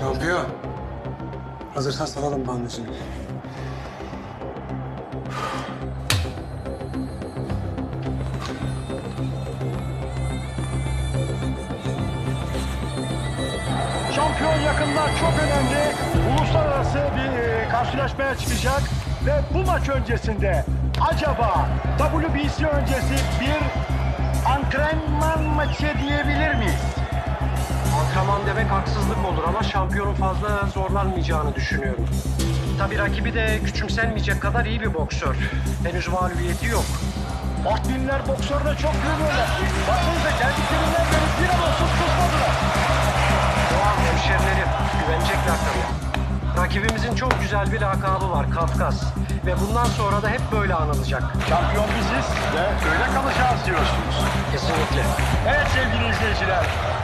Sampiyon. Hazırsan salalım bandajını. Şampiyon yakında çok önemli uluslararası bir karşılaşmaya çıkacak ve bu maç öncesinde acaba WBC öncesi bir antrenman maçı diyebilir miyiz? Antrenman demek haksızlık olur ama şampiyonun fazla zorlanmayacağını düşünüyorum. Tabii rakibi de küçümsenmeyecek kadar iyi bir boksör. Henüz mağlubiyeti yok. Artvinler boksörüne çok güveniyorlar. Baksanıza geldiklerinden beri bir an olsun susmadılar. Doğal hemşerileri güvenecekler tabii. Rakibimizin çok güzel bir lakabı var, Kafkas. Ve bundan sonra da hep böyle anılacak. Şampiyon biziz ve öyle kalacağız diyorsunuz. Kesinlikle. Evet sevgili izleyiciler.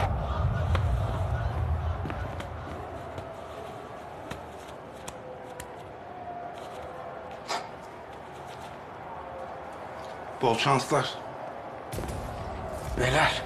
Bol şanslar. Beyler.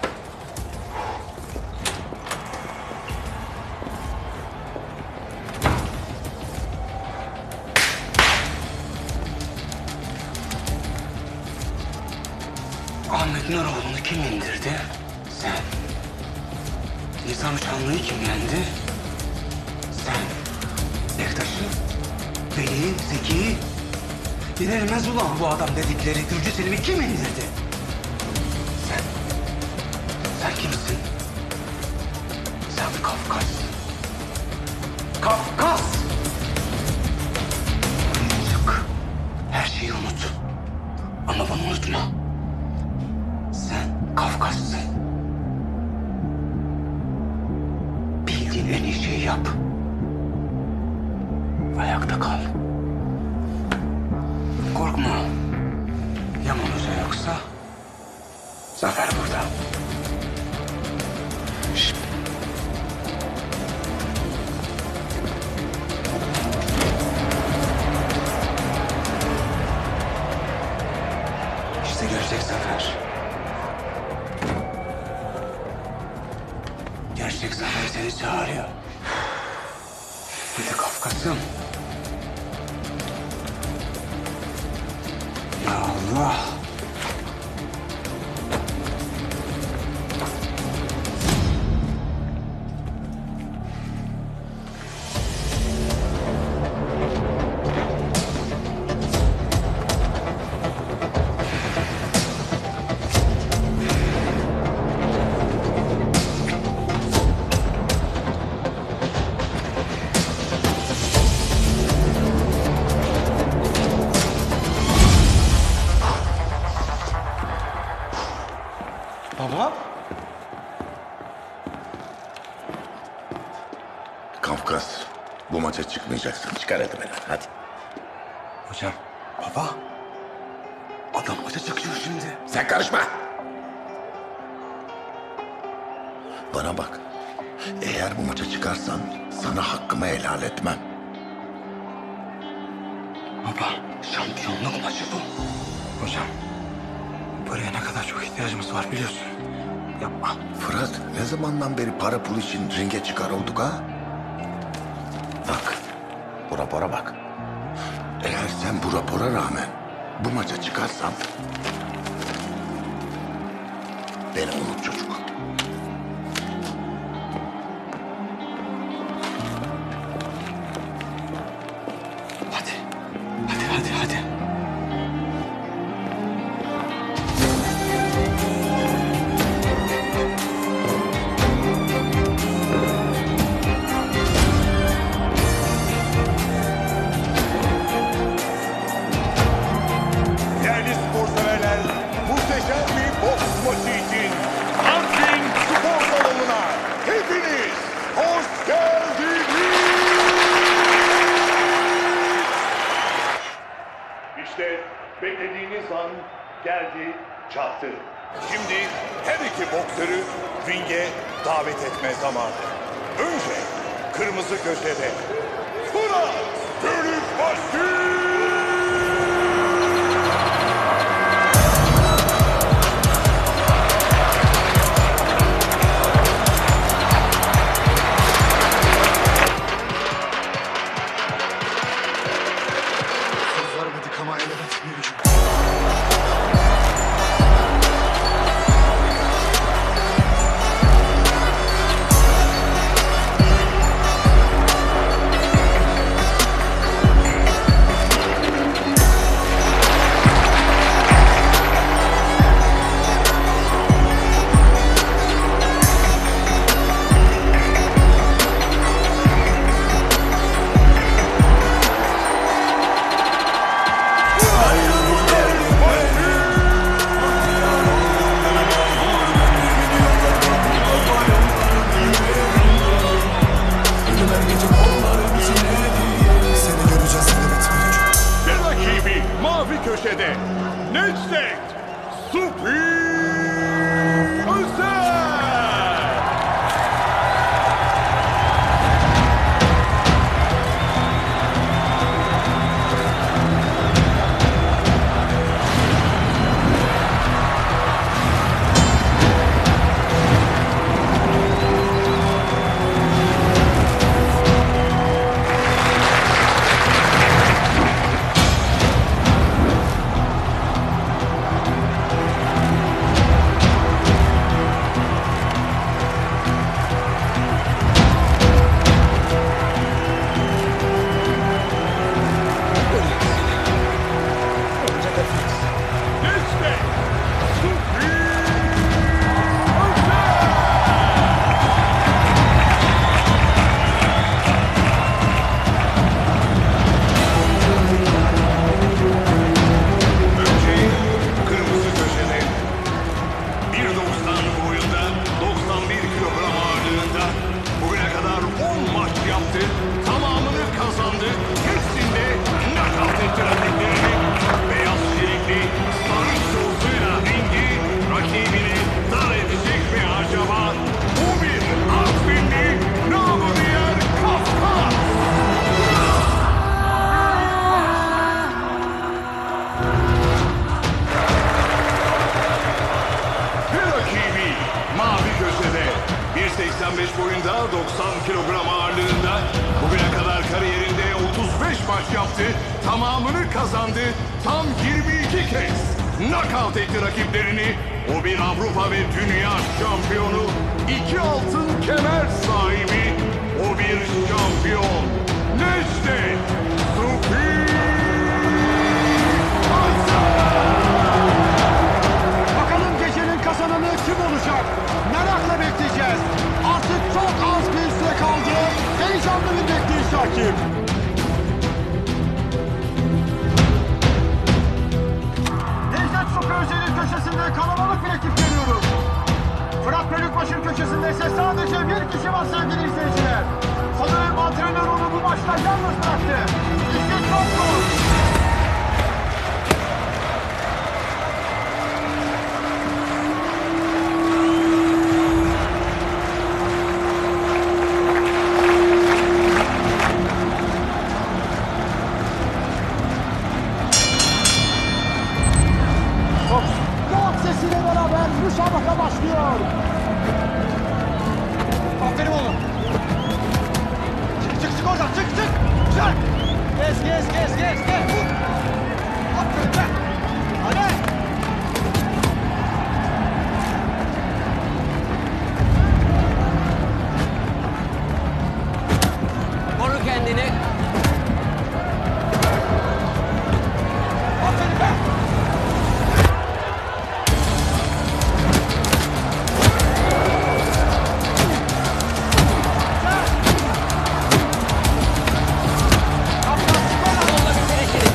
Ahmet Nuroğlu'nu kim indirdi? Sen. Nizam Şanlı'yı kim yendi? Sen. Bektaş'ı, beni, Zeki'yi. Yenilmez ulan bu adam dedikleri Gürcü Selim'i kim indirdi? Sen. Sen kimsin? Sen Kafkas. Kafkas! Çık. Her şeyi unut. Ama bunu unutma. Sen Kafkassın. Bildiğin en iyi şeyi yap. Ayakta kal. Korkma. Yaman Hoca yoksa zafer burada. Şşt. İşte gerçek zafer. Gerçek zafer seni çağırıyor. Hadi Kafkas'ım. Ya Allah. Baba? Kafkas, bu maça çıkmayacaksın. Çıkar hadi beni, hadi. Hocam, baba. Adam maça çıkıyor şimdi. Sen karışma. Bana bak. Eğer bu maça çıkarsan sana hakkımı helal etmem. Baba, şampiyonluk maçı bu. Hocam, paraya ne kadar çok ihtiyacımız var biliyorsun. Yapma. Fırat, ne zamandan beri para pul için ringe çıkar olduk ha? Bak, bu rapora bak. Eğer sen bu rapora rağmen bu maça çıkarsan beni unut çocuk. Hadi. Hadi. Değerli spor severler, muhteşem bir boks maçı için Artvin Spor Salonu'na hepiniz hoş geldiniz. İşte beklediğiniz an geldi, çattı. Şimdi her iki boksörü ringe davet etme zamanı. Önce kırmızı köşede Fırat Bölükbaşı. yaptı. Tamamını kazandı. Hepsinde knockout etti rakiplerini. Beyaz çelikli sarı şortuyla ringi rakibini dar edecek mi acaba? Bu bir Artvinli, namı diğer Kafkas. Ve rakibi mavi köşede 1.85 boyunda 90 kilogram ağırlığında bugüne kadar kariyerinde 35 maç yaptı. Tamamını kazandı. Tam 22 kez knockout etti rakiplerini. O bir Avrupa ve Dünya şampiyonu. 2 altın kemer sahibi. O bir şampiyon. Necdet Subtitles. Bakalım gecenin kazananı kim olacak? Merakla bekleyeceğiz. Artık çok az bir süre kaldı. Heyecanlı bir bekleyiş hakim. Necdet Supi Özel'in köşesinde kalabalık bir ekip görüyoruz. Fırat Bölükbaş'ın köşesinde ise sadece bir kişi var sevgili izleyiciler. Sanırım antrenör onu bu maçta yalnız bıraktı. İşte çok zor. Gol sesiyle beraber müsabaka başlıyor. Aferin oğlum. Çık oradan çık. Çık. Gez. Vur. Aferin be. Hadi. Koru kendini. Aferin be. Yolla bitir işini.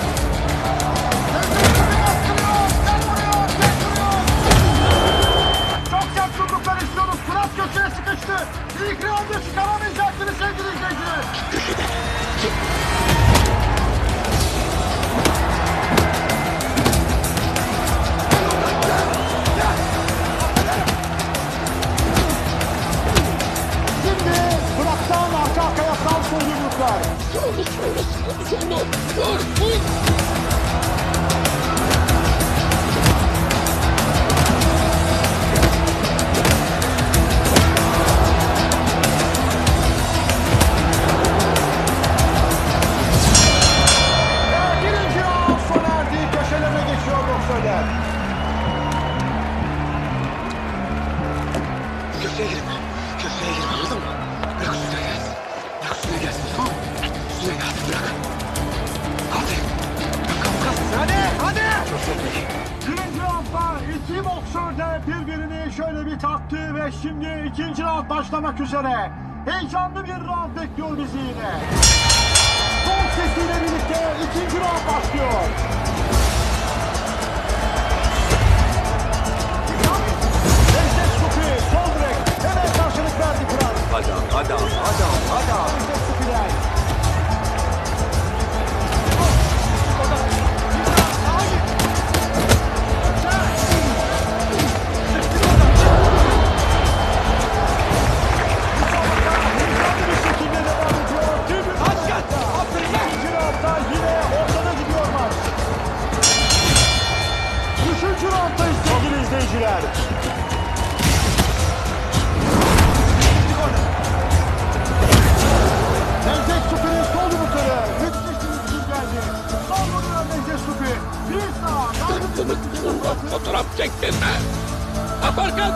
Çok sert yumruklar istiyoruz. Fırat köşeye sıkıştı. İlk roundu çıkaramayacak gibi sevgili izleyiciler. Şimdi Fırat'tan arka arkaya sağ sol yumruklar. Birinci round sona erdi. Köşelerine geçiyor boksörler. Köşeye girme. Anladın mı? Bırak üstüne gelsin. Tamam mı? Üstüne gelsin bırak. Hadi. Hadi! Birinci roundda iki boksör de birbirini şöyle bir taktı ve şimdi ikinci round başlamak üzere. Heyecanlı bir round bekliyor bizi yine. Gol sesiyle birlikte ikinci round başlıyor. Necdet Supi, sol direk. Hemen karşılık verdi Kral. Hadi. Necdet Supi'den. Üçüncü rounddayız sevgili izleyiciler. Necdet Supi'nin sol yumrukları. Müthiş bir hücum geldi. Sol vuruyor Necdet Supi. Bir sağ. Fotoğraf çektirme. Aparkat.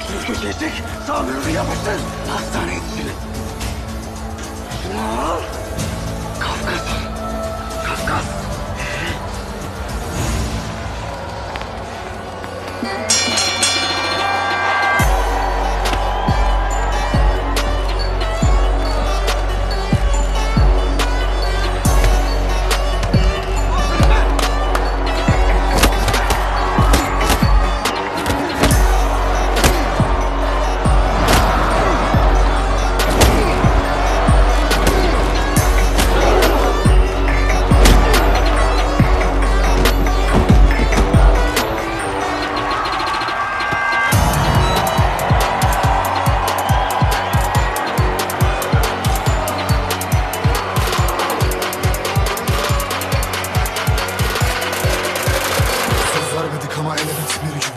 Şu köşeye çek. Sağlıyordu yapıştır. Hastaneye yetiştirin. Şunu al. Kafkas. Kafkas. Vermedik ama element bir gün.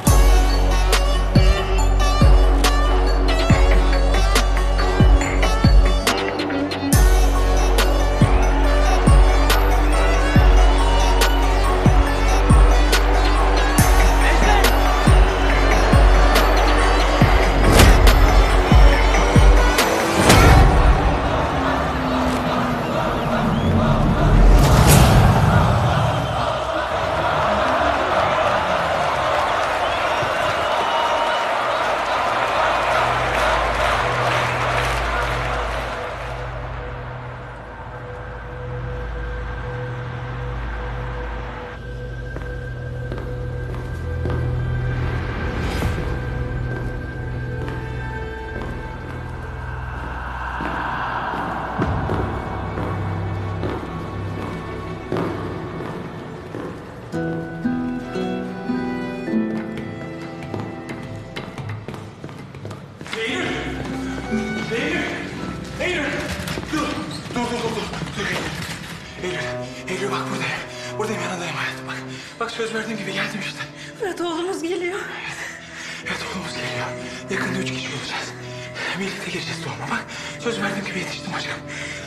Eylül bak buradayım. Buradayım yanındayım hayatım bak. Bak söz verdiğim gibi geldim işte. Fırat oğlumuz geliyor. Evet oğlumuz geliyor. Yakında 3 kişi olacağız. Birlikte gireceğiz doğuma bak. Söz verdiğim gibi yetiştim aşkım.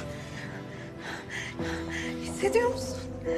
Hissediyor musun?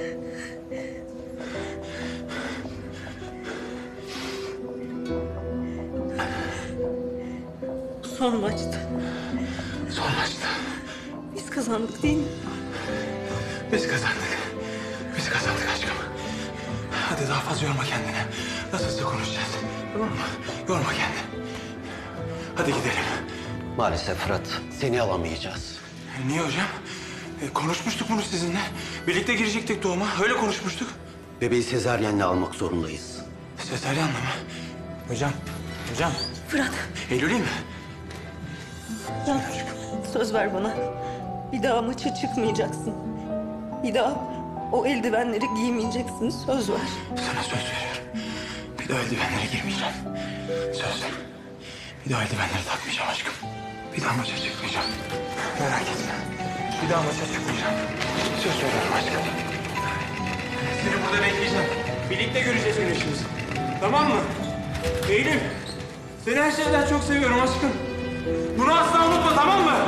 Son maçtı. Son maçta. Biz kazandık değil mi? Biz kazandık. Biz kazandık aşkım. Hadi daha fazla yorma kendini. Nasılsa konuşacağız. Tamam mı? Yorma kendini. Hadi gidelim. Maalesef Fırat, seni alamayacağız. Niye hocam? Konuşmuştuk bunu sizinle. Birlikte girecektik doğuma. Öyle konuşmuştuk. Bebeği sezaryenle almak zorundayız. Sezaryenle mi? Hocam. Hocam. Fırat, Eylül'ü mü? ya söz ver bana. Bir daha maça çıkmayacaksın. Bir daha o eldivenleri giymeyeceksin. Söz ver. Sana söz veriyorum. Bir daha eldivenlere girmeyeceğim. Söz. Bir daha eldivenleri takmayacağım aşkım. Bir daha maça çıkmayacağım. Merak etme. Bir daha maça çıkmayacağım. Söz veriyorum aşkım. Seni burada bekleyeceğim. Birlikte göreceğiz güneşimizi. Tamam mı? Eylül. Seni her şeyden çok seviyorum aşkım. Bunu asla unutma, tamam mı?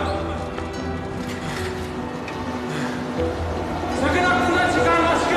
Sakın aklından çıkarma aşkım.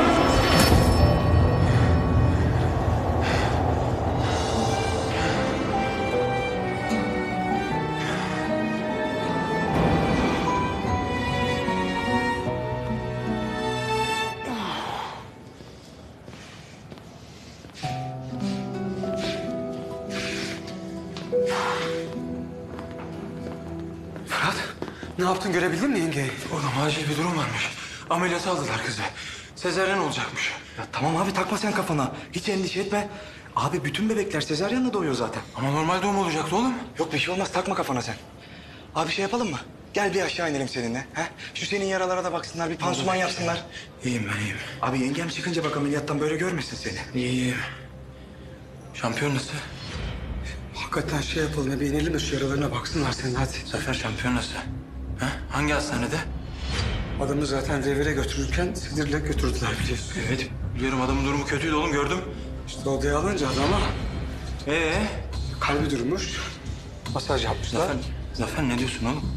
Fırat, ne yaptın görebildin mi yengeyi? Oğlum acil bir durum varmış. Ameliyata aldılar kızı. Sezaryen olacakmış. Ya tamam abi takma sen kafana. Hiç endişe etme. Abi bütün bebekler sezaryenle doğuyor zaten. Ama normal doğum olacaktı oğlum. Yok bir şey olmaz takma kafana sen. Abi şey yapalım mı? Gel bir aşağı inelim seninle. He? Şu senin yaralara da baksınlar bir pansuman yapsınlar. İyiyim ben iyiyim. Abi yengem çıkınca bak ameliyattan böyle görmesin seni. İyiyim. Şampiyon nasıl? Hakikaten şey yapalım bir inelim de şu yaralarına baksınlar senin hadi. Zafer şampiyon nasıl? Ha? Hangi hastanede? Adamı zaten revire götürürken sinirle götürdüler biliyorsun. Evet biliyorum adamın durumu kötüydü oğlum gördüm. İşte odaya alınca adama Ee? kalbi durmuş. Masaj yapmışlar. Zafer ne diyorsun oğlum?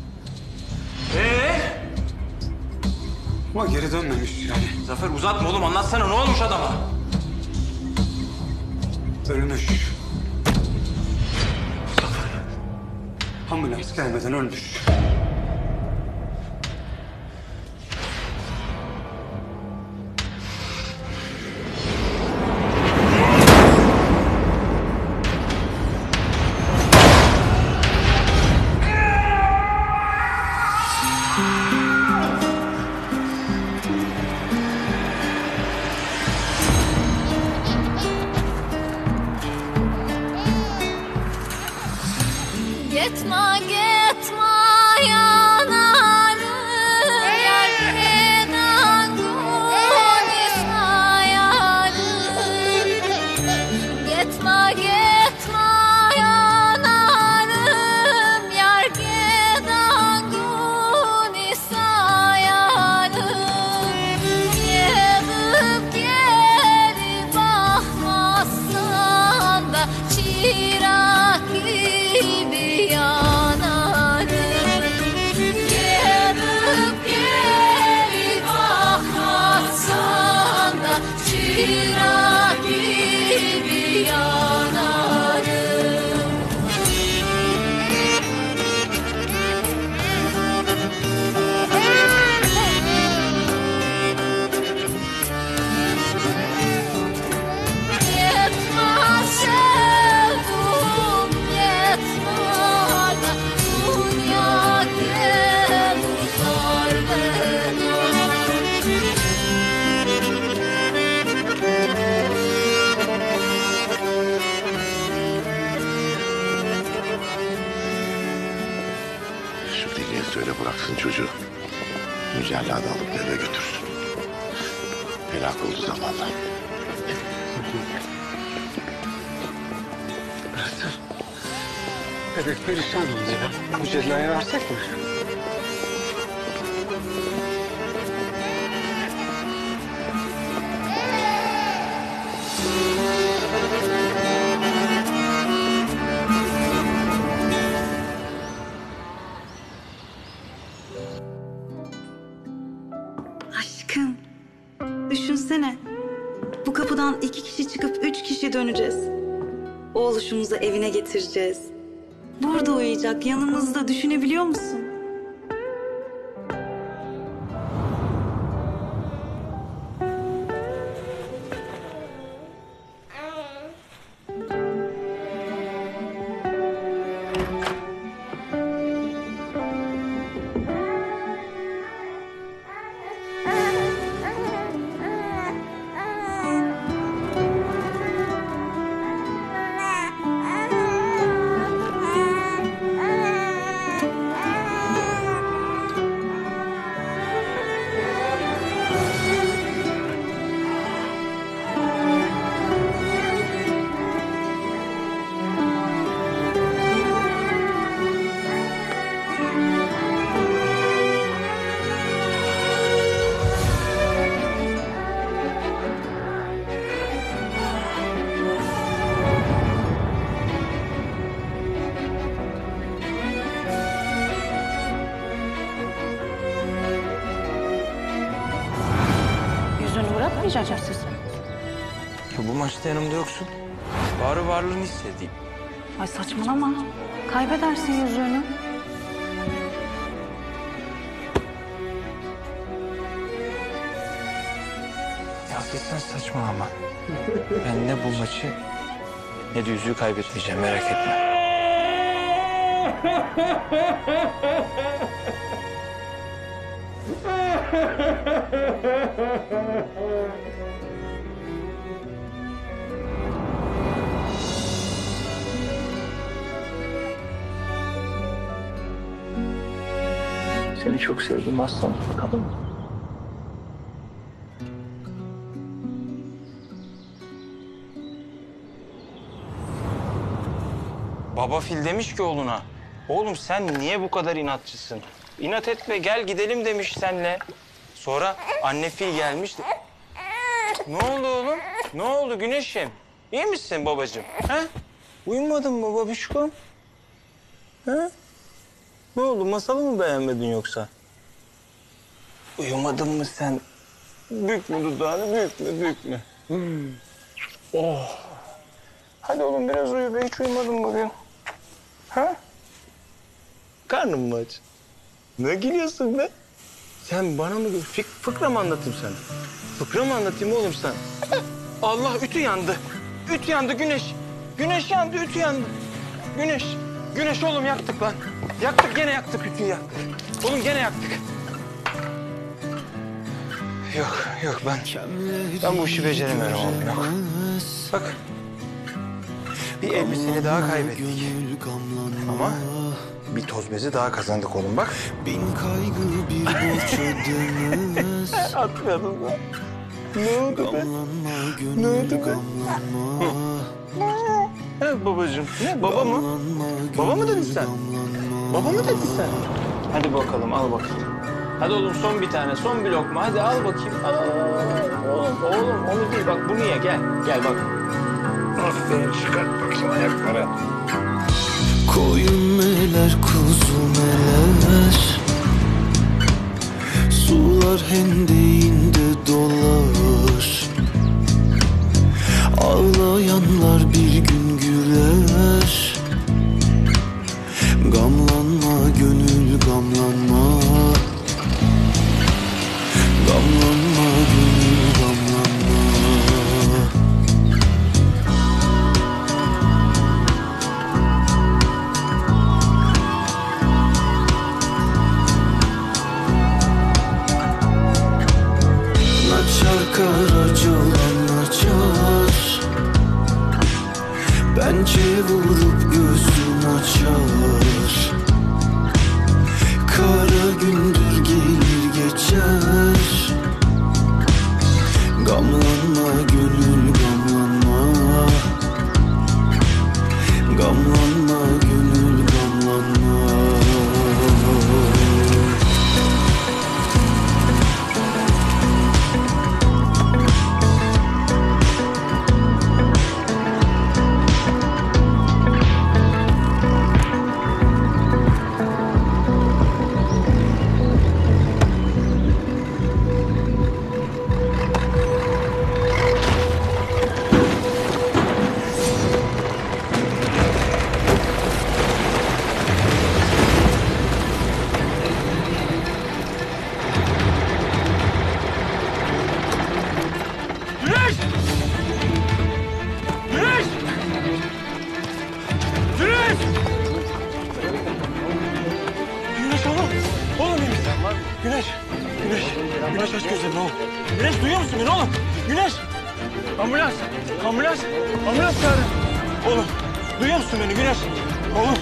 Ama geri dönmemiş yani. Zafer uzatma oğlum anlatsana ne olmuş adama? Ölmüş. Zafer. Ambulans gelmeden öldür. Gitme gitme yanarım yerden guni sayarım. Gitme gitme yanarım yerden guni sayarım. Gelip geri bakmazsan da çırak gibi yanarım. Gelip geri bakmazsan da çırak gibi yanarım. Yetme sevdum yetme da dünya gel uzar beni. Şu deliye söyle bıraksın çocuğu. Mücella da alıp eve götürsün. Helak oldu zamanla. Bebek perişan oldu ya. Mücella'ya versek mi? Aşkım, düşünsene. Bu kapıdan 2 kişi çıkıp 3 kişi döneceğiz. Oğluşumuzu evine getireceğiz. Burada uyuyacak, yanımızda. Düşünebiliyor musun? Yüzünü bırakmayacak mısın? Ya bu maçta yanımda yoksun. Bari varlığını hissedeyim. Ay saçmalama. Kaybedersin yüzüğünü. Ya sen saçmalama. Ben ne bu maçı ne de yüzüğü kaybetmeyeceğim, merak etme. Seni çok sevdim aslanım, bakalım mı? Baba fil demiş ki oğluna, oğlum sen niye bu kadar inatçısın? İnat etme, gel gidelim demiş senle. Sonra anne fil gelmiş. Ne oldu oğlum? Ne oldu Güneş'im? İyi misin babacığım? Ha? Uyumadın mı babişkom? Ha? Ne oldu? Masalı mı beğenmedin yoksa? Uyumadın mı sen? Bükme dudağını, bükme. Oh. Hadi oğlum biraz uyu be, hiç uyumadın bugün. Ha? Karnım mı aç? Ne gülüyorsun be? Sen bana mı fıkra mı anlatayım sana? Fıkra mı anlatayım oğlum sen? Allah ütü yandı. Ütü yandı güneş. Güneş yandı ütü yandı. Güneş. Güneş oğlum yaktık lan. Yaktık gene yaktık ütüyü yaktık. Oğlum gene yaktık. Yok ben bu işi beceremiyorum oğlum yok. Bak bir elbiseni daha kaybettik. Ama bir toz bezi daha kazandık oğlum bak. Bin kaygı bir borç ödemez. Atmadın lan. Ne oldu be? Ne oldu be? He babacığım. Ne baba mı? Baba mı dedin sen? Baba mı dedin sen? Hadi bakalım al bakalım. Hadi oğlum son bir tane son bir lokma hadi al bakayım. Oğlum onu değil bak bunu ye gel. Gel bak. Aferin çıkart bakayım ayakları. Koyun meler kuzu meler, sular hendeğinde dolar. Ağlayanlar bir gün güler. Gamlanma gönül gamlanma. Gamlanma gönül gamlanma. Açar karacalan açar. Pençe vurup gözüm açar. Kara gündür gelir geçer. Gamlanma gönül gamlanma. Gamlanma gönül gamlanma. Güneş! Güneş! Güneş! Güneş oğlum. Oğlum iyi misin? Güneş. Güneş. Güneş aç gözlerini oğlum. Güneş duyuyor musun beni oğlum? Güneş. Ambulans. Ambulans. Ambulans çağırın. Oğlum duyuyor musun beni Güneş? Oğlum.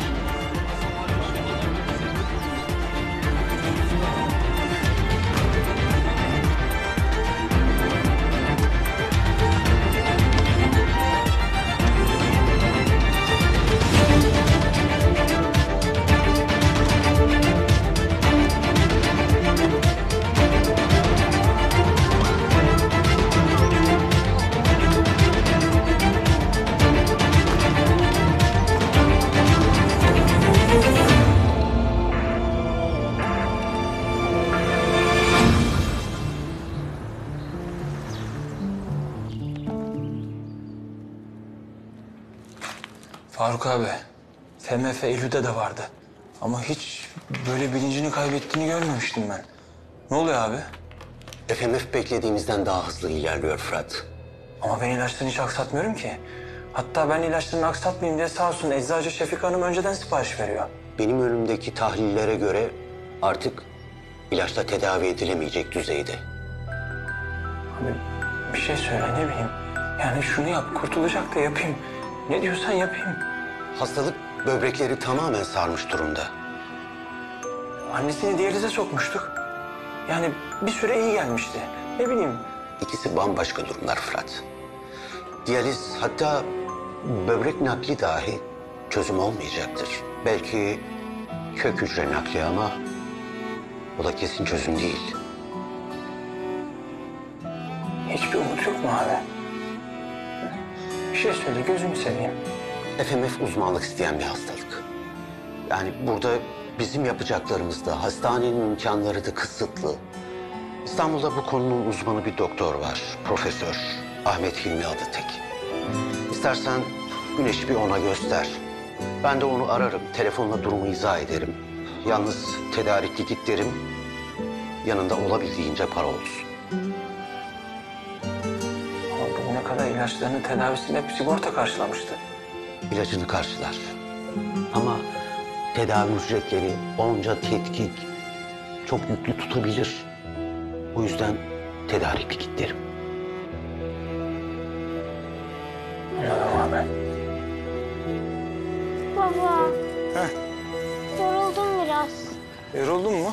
Faruk abi, FMF Eylül'de de vardı. Ama hiç böyle bilincini kaybettiğini görmemiştim ben. Ne oluyor abi? FMF beklediğimizden daha hızlı ilerliyor Fırat. Ama ben ilaçlarını hiç aksatmıyorum ki. Hatta ben ilaçlarını aksatmayayım diye sağ olsun eczacı Şefik Hanım önceden sipariş veriyor. Benim önümdeki tahlillere göre artık ilaçla tedavi edilemeyecek düzeyde. Abi bir şey söyle ne bileyim. Yani şunu yap kurtulacak da yapayım. Ne diyorsan yapayım. Hastalık böbrekleri tamamen sarmış durumda. Annesini diyalize sokmuştuk. Yani bir süre iyi gelmişti. Ne bileyim. İkisi bambaşka durumlar Fırat. Diyaliz hatta böbrek nakli dahi çözüm olmayacaktır. Belki kök hücre nakli ama o da kesin çözüm değil. Hiçbir umut yok mu abi? Bir şey söyle gözümü seveyim. FMF uzmanlık isteyen bir hastalık. Yani burada bizim yapacaklarımız da hastanenin imkanları da kısıtlı. İstanbul'da bu konunun uzmanı bir doktor var. Profesör Ahmet Hilmi Adıtek. İstersen Güneş'i bir ona göster. Ben de onu ararım. Telefonla durumu izah ederim. Yalnız tedarikli gitlerim yanında olabildiğince para olsun. Ama bugüne kadar ilaçlarının tedavisini hep sigorta karşılamıştı. İlacını karşılar. Ama tedavi ücretleri onca tetkik çok yüklü tutabilir. O yüzden tedarikli gitlerim. Anladım abi. Baba. Heh. Yoruldum biraz. Yoruldun mu?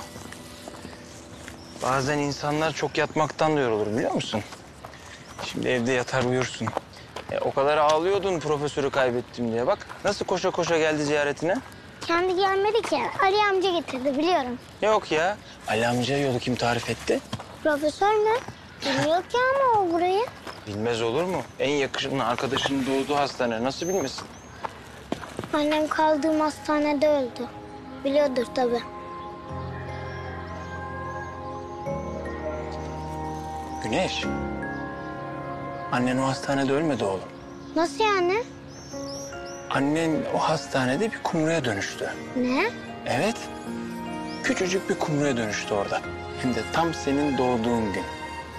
Bazen insanlar çok yatmaktan da yorulur biliyor musun? Şimdi evde yatar uyursun. O kadar ağlıyordun profesörü kaybettim diye. Bak nasıl koşa koşa geldi ziyaretine. Kendi gelmedi ki. Ali amca getirdi biliyorum. Yok ya. Ali amca yolu kim tarif etti? Profesör mü? Bilmiyor ki ama o burayı. Bilmez olur mu? En yakışıklı arkadaşının doğduğu hastane. Nasıl bilmesin? Annem kaldığım hastanede öldü. Biliyordur tabii. Güneş. Annen o hastanede ölmedi oğlum. Nasıl yani? Annen o hastanede bir kumruya dönüştü. Ne? Evet. Küçücük bir kumruya dönüştü orada. Hem de tam senin doğduğun gün.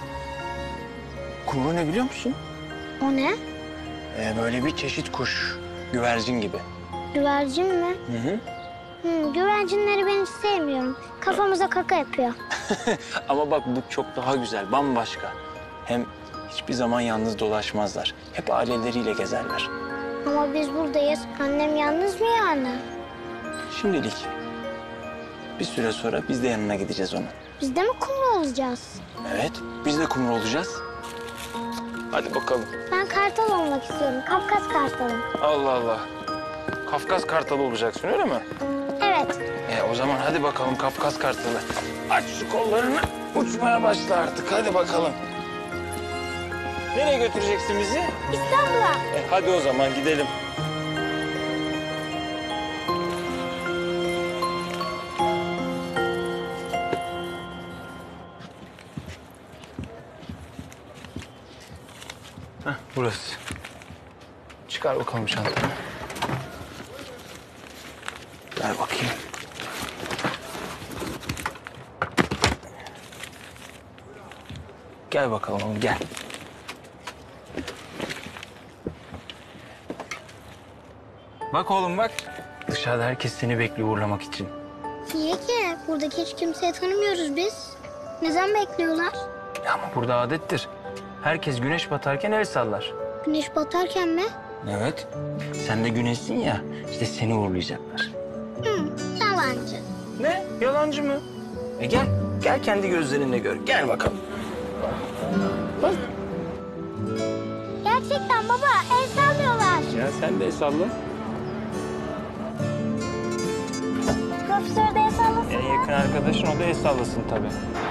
Kumru ne biliyor musun? O ne? Böyle bir çeşit kuş. Güvercin gibi. Güvercin mi? Hı hı. Güvercinleri ben hiç sevmiyorum. Kafamıza kaka yapıyor. Ama bak bu çok daha güzel, bambaşka. Hem hiçbir zaman yalnız dolaşmazlar. Hep aileleriyle gezerler. Ama biz buradayız. Annem yalnız mı yani? Şimdilik. Bir süre sonra biz de yanına gideceğiz onun. Biz de mi kumru olacağız? Evet, biz de kumru olacağız. Hadi bakalım. Ben kartal olmak istiyorum. Kafkas kartalı. Allah Allah. Kafkas kartalı olacaksın öyle mi? Evet. O zaman hadi bakalım Kafkas kartalı. Aç şu kollarını, uçmaya başla artık. Hadi bakalım. Nereye götüreceksin bizi? İstanbul'a. Hadi o zaman gidelim. Burası. Çıkar bakalım çantanı. Ver bakayım. Gel bakalım oğlum, gel. Bak oğlum bak. Dışarıda herkes seni bekliyor uğurlamak için. Niye ki? Buradaki hiç kimseyi tanımıyoruz biz. Neden bekliyorlar? Ama burada adettir. Herkes güneş batarken el sallar. Güneş batarken mi? Evet. Sen de güneşsin ya. İşte seni uğurlayacaklar. Yalancı. Ne? Yalancı mı? Gel. Gel kendi gözlerinle gör. Gel bakalım. Bak. Gerçekten baba el sallıyorlar. Ya sen de el salla. Profesör de el sallasın. En yakın arkadaşın o da el sallasın tabii.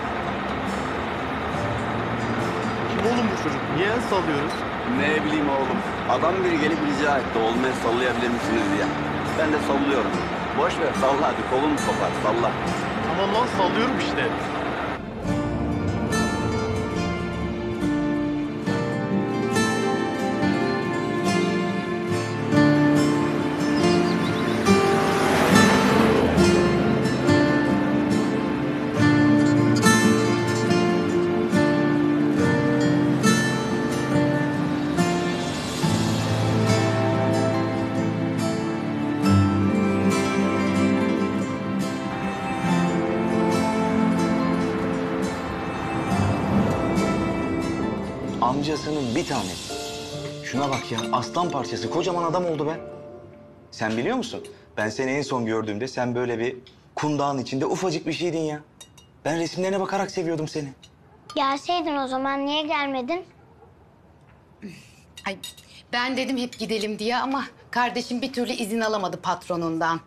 Kim oğlum bu çocuk? Niye el sallıyoruz? Ne bileyim oğlum. Adam biri gelip rica etti. Oğlum el sallayabilir misiniz diye. Ben de sallıyorum. Boş ver salla hadi. Kolum kopar salla. Tamam lan sallıyorum işte. Amcasının bir tanesi. Şuna bak ya, aslan parçası, kocaman adam oldu be. Sen biliyor musun? Ben seni en son gördüğümde sen böyle bir kundağın içinde ufacık bir şeydin ya. Ben resimlerine bakarak seviyordum seni. Gelseydin o zaman niye gelmedin? Ay, ben dedim hep gidelim diye ama kardeşim bir türlü izin alamadı patronundan.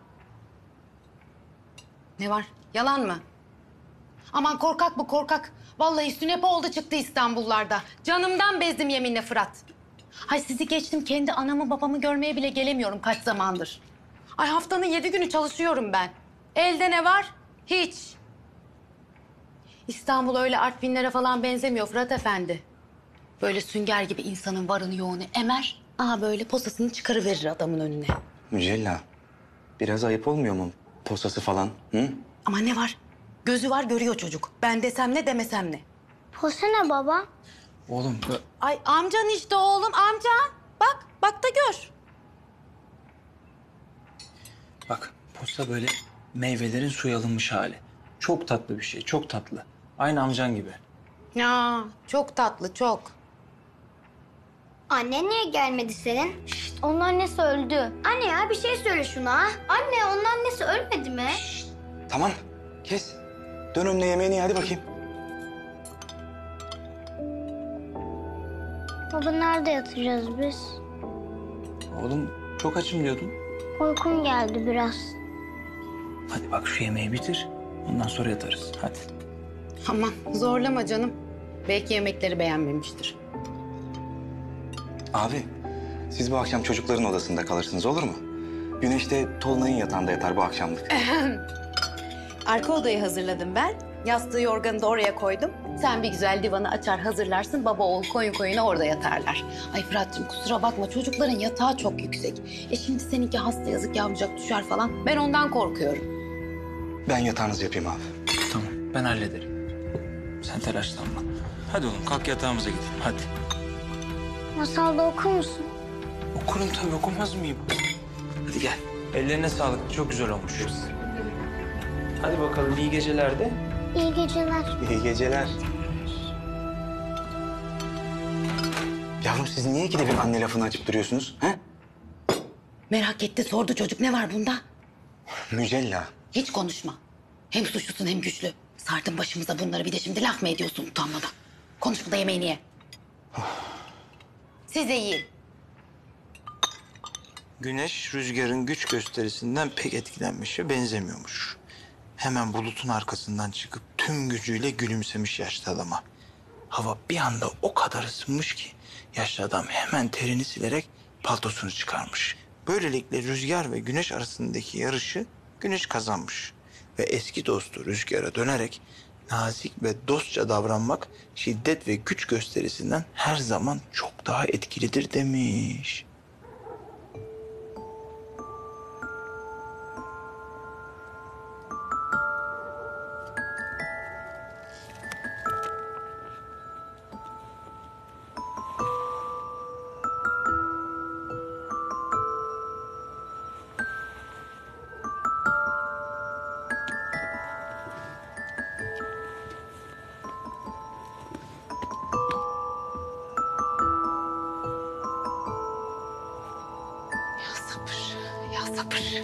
Ne var? Yalan mı? Aman korkak bu korkak. Vallahi sünepe oldu çıktı İstanbullarda. Canımdan bezdim yeminle Fırat. Ay sizi geçtim kendi anamı babamı görmeye bile gelemiyorum kaç zamandır. Ay haftanın 7 günü çalışıyorum ben. Elde ne var? Hiç. İstanbul öyle Artvinlere falan benzemiyor Fırat Efendi. Böyle sünger gibi insanın varını yoğunu emer. Aha böyle posasını çıkarıverir adamın önüne. Mücella, biraz ayıp olmuyor mu? posası falan. Hı? Ama ne var? Gözü var görüyor çocuk. Ben desem ne demesem ne? Posa ne baba? Oğlum Ay amcan işte oğlum amcan. Bak da gör. bak, posta böyle meyvelerin suya alınmış hali. Çok tatlı bir şey, çok tatlı. Aynı amcan gibi. Ya çok tatlı çok. Anne niye gelmedi senin? Şşt, onun annesi öldü. Anne ya bir şey söyle şuna. Anne onun annesi ölmedi mi? Tamam, kes. Dön önüne yemeğini ye, hadi bakayım. Baba nerede yatacağız biz? Oğlum çok açım diyordun. Uykum geldi biraz. Hadi bak şu yemeği bitir. Ondan sonra yatarız. Hadi. Aman zorlama canım. Belki yemekleri beğenmemiştir. Abi, siz bu akşam çocukların odasında kalırsınız, olur mu? Güneş de Tolunay'ın yatağında yatar bu akşamlık. Arka odayı hazırladım ben. Yastığı yorganı da oraya koydum. Sen bir güzel divanı açar hazırlarsın. Baba oğul koyun koyuna orada yatarlar. Ay Fırat'cığım kusura bakma çocukların yatağı çok yüksek. Şimdi seninki hasta yazık yavrucak düşer falan. Ben ondan korkuyorum. Ben yatağınızı yapayım abi. Tamam, ben hallederim. Sen telaşlanma. Hadi oğlum, kalk yatağımıza gidelim. Hadi. Masalda okur musun? Okurum tabii, okumaz mıyım? Hadi gel. Ellerine sağlık, çok güzel olmuş. Hadi bakalım, iyi geceler de. İyi geceler. İyi geceler. Yavrum siz niye ikide bir anne lafını açıp duruyorsunuz? He? Merak etti sordu çocuk ne var bunda? Mücella. Hiç konuşma. Hem suçlusun hem güçlü. Sardın başımıza bunları bir de şimdi laf mı ediyorsun utanmadan? Konuşma da yemeğini ye. Siz de yiyin. Güneş rüzgarın güç gösterisinden pek etkilenmişe benzemiyormuş. Hemen bulutun arkasından çıkıp tüm gücüyle gülümsemiş yaşlı adama. Hava bir anda o kadar ısınmış ki yaşlı adam hemen terini silerek paltosunu çıkarmış. Böylelikle rüzgar ve güneş arasındaki yarışı güneş kazanmış. Ve eski dostu rüzgara dönerek nazik ve dostça davranmak şiddet ve güç gösterisinden her zaman çok daha etkilidir demiş. Ya sabır.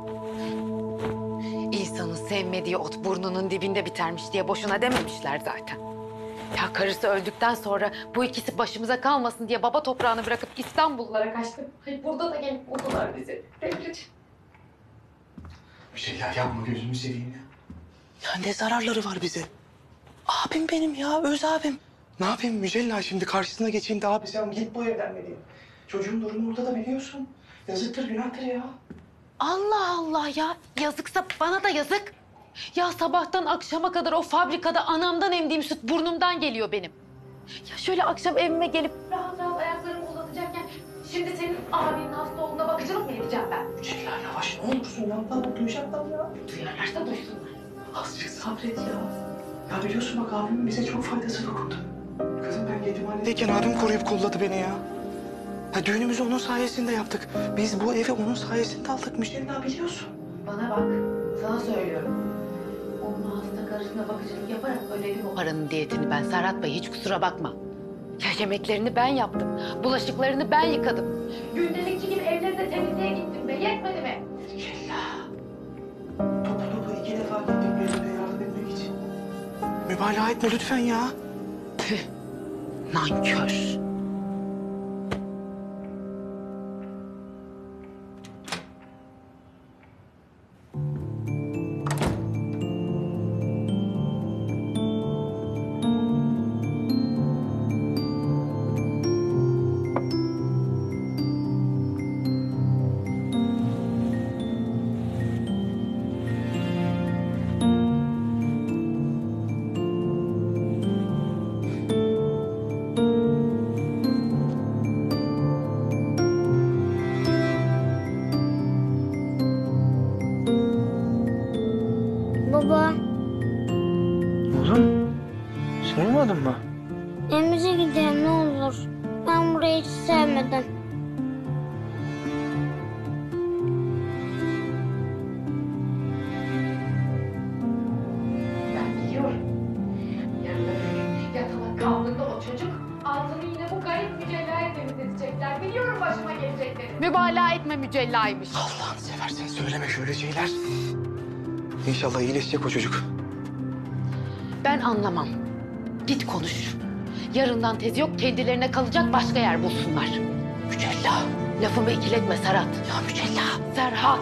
İnsanın sevmediği ot burnunun dibinde bitermiş diye boşuna dememişler zaten. Ya karısı öldükten sonra bu ikisi başımıza kalmasın diye baba toprağını bırakıp İstanbullulara kaçtı. Hayır burada da gelip buldular bizi. Devlet. Mücella yapma gözümü seveyim ya. Ya ne zararları var bize? Abim benim ya, öz abim. Ne yapayım Mücella şimdi karşısına geçeyim de abi sen git bu evden mi diyeyim? Çocuğun durumu orada da biliyorsun. Yazıktır günahtır ya. Allah Allah ya. Yazıksa bana da yazık. Ya sabahtan akşama kadar o fabrikada anamdan emdiğim süt burnumdan geliyor benim. Ya şöyle akşam evime gelip rahat rahat ayaklarımı uzatacakken şimdi senin abinin hasta olduğuna bakıcılık mı edeceğim ben? Mücella yavaş ne olursun ya. Lan duyacaklar ya. Duyarlarsa duysunlar. Azıcık sabret ya. Ya biliyorsun bak abimin bize çok faydası dokundu. Kızım ben yetimhanedeyken abim koruyup kolladı beni ya. Ha, düğünümüzü onun sayesinde yaptık. Biz bu evi onun sayesinde aldık Mücella biliyorsun. Bana bak, sana söylüyorum. Onun hasta karısına bakıcılık yaparak ödedim o paranın diyetini ben Serhat Bey. Hiç kusura bakma. Ya yemeklerini ben yaptım. Bulaşıklarını ben yıkadım. Gündelikçi gibi evlerinde temizliğe gittim be. Yetmedi mi? Mücella. Topu 2 defa gittik birine yardım etmek için. Mübalağa etme lütfen ya. Tüh, nankör. Baba, Oğlum, sevmedin mi? evimize gidelim ne olur. Ben burayı hiç sevmedim. Ben biliyorum. Yarın yatalak kaldığında o çocuk altını yine bu garip mücellaya temizletecekler. Biliyorum başıma gelecekleri. Mübalağa etme mücellaymış. Allah'ını seversen söyleme şöyle şeyler. İnşallah iyileşecek o çocuk. Ben anlamam. Git konuş. Yarından tezi yok, kendilerine kalacak başka yer bulsunlar. Mücella. Lafımı ikiletme Serhat. Ya Mücella. Serhat.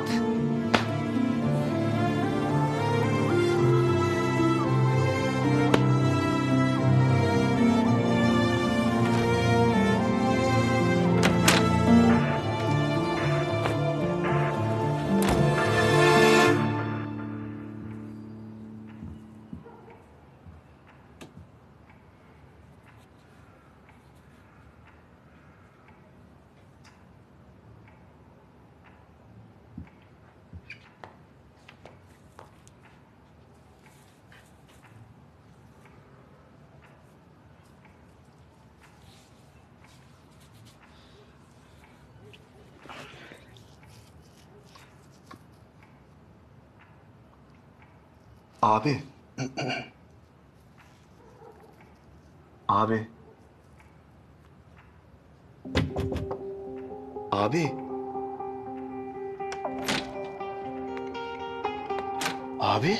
Abi. Abi. Abi. Abi.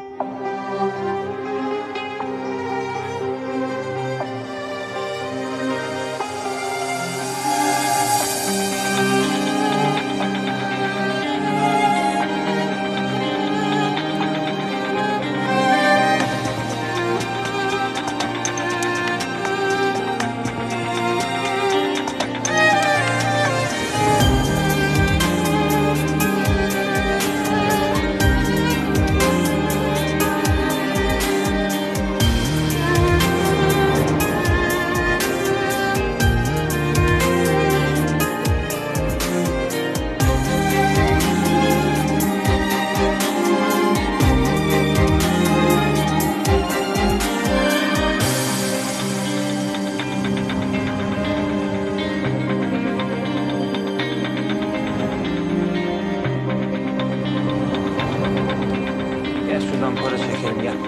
Gel şuradan para çekelim gel.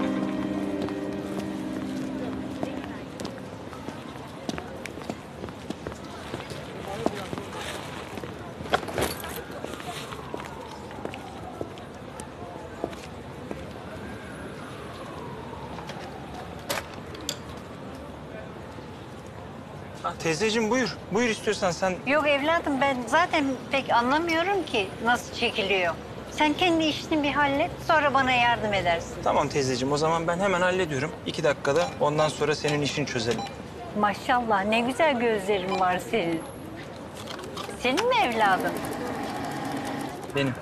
Teyzeciğim buyur. Buyur istiyorsan sen. Yok evladım ben zaten pek anlamıyorum ki nasıl çekiliyor. Sen kendi işini bir hallet sonra bana yardım edersin. Tamam teyzeciğim o zaman ben hemen hallediyorum. 2 dakikada ondan sonra senin işini çözelim. Maşallah ne güzel gözlerin var senin. Senin mi evladım? Benim.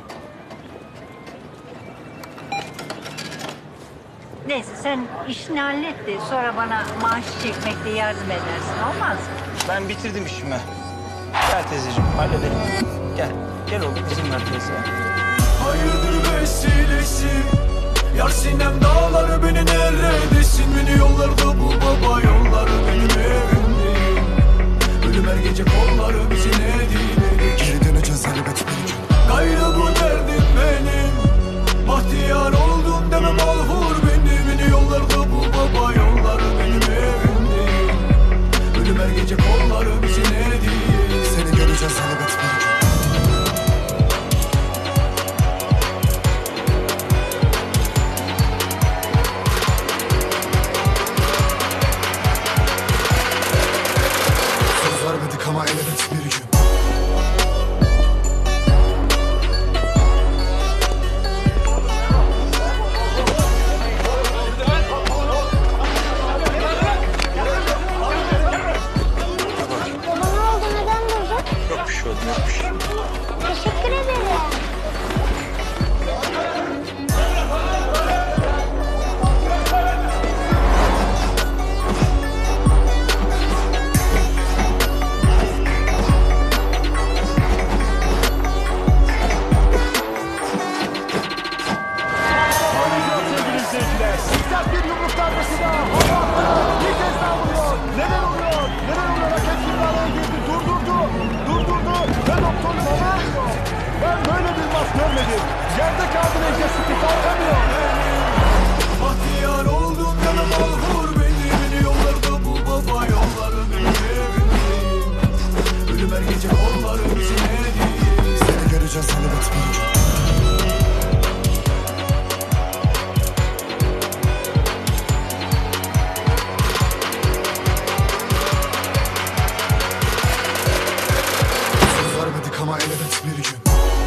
Neyse sen işini hallet de sonra bana maaş çekmekte yardım edersin olmaz mı? Ben bitirdim işimi. Gel teyzeciğim halledelim. Gel. Gel oğlum izin ver teyze. Hayırdır vesilesi? Yar sinem dağları beni neredesin? Beni yollarda bul baba yolları benim evim değil. Ölüm her gece kolları bizi ne dinledik? Geri döneceğiz elbet bir gün. Gayrı bu derdim benim. Bahtiyar oldum deme malhur beni. Beni yollarda bul baba yolları benim evim değil. Ölüm her gece kolları bizi ne değil? Seni göreceğiz elbet bir gün. Söz vermedik ama elbet bir gün. görmedim. Yerde kaldı Necati, kalkamıyor. Bahtiyar oldum yanım olur beni yollarda bul baba yolları benim evimdeyim. Ölüm her gece kolları bizim değil. Seni göreceğiz elbet bir gün. Söz vermedik ama elbet bir gün.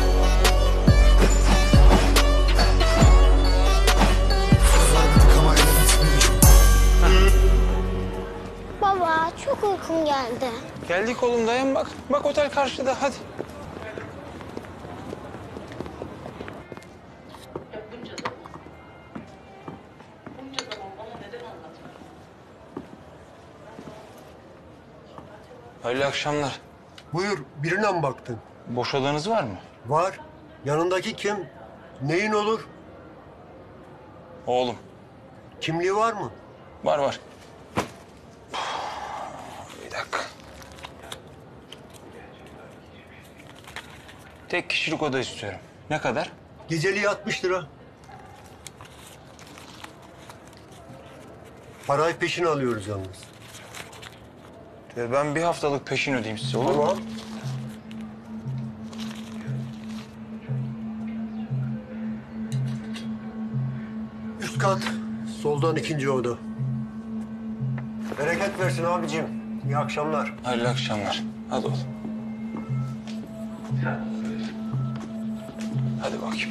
Baba çok uykum geldi. Geldik oğlum, dayan bak. Bak otel karşıda, hadi. Hayırlı akşamlar. Buyur, birine mi baktın? Boş odanız var mı? Var. Yanındaki kim? Neyin olur? Oğlum. Kimliği var mı? Var var. Bir dakika. Tek kişilik oda istiyorum. Ne kadar? Geceliği 60 lira. Parayı peşin alıyoruz yalnız. Ben bir haftalık peşin ödeyeyim size, olur mu? Tamam. Üst kat, soldan 2. oda. Bereket versin abicim. İyi akşamlar. Hayırlı akşamlar. Hadi oğlum. Hadi bakayım.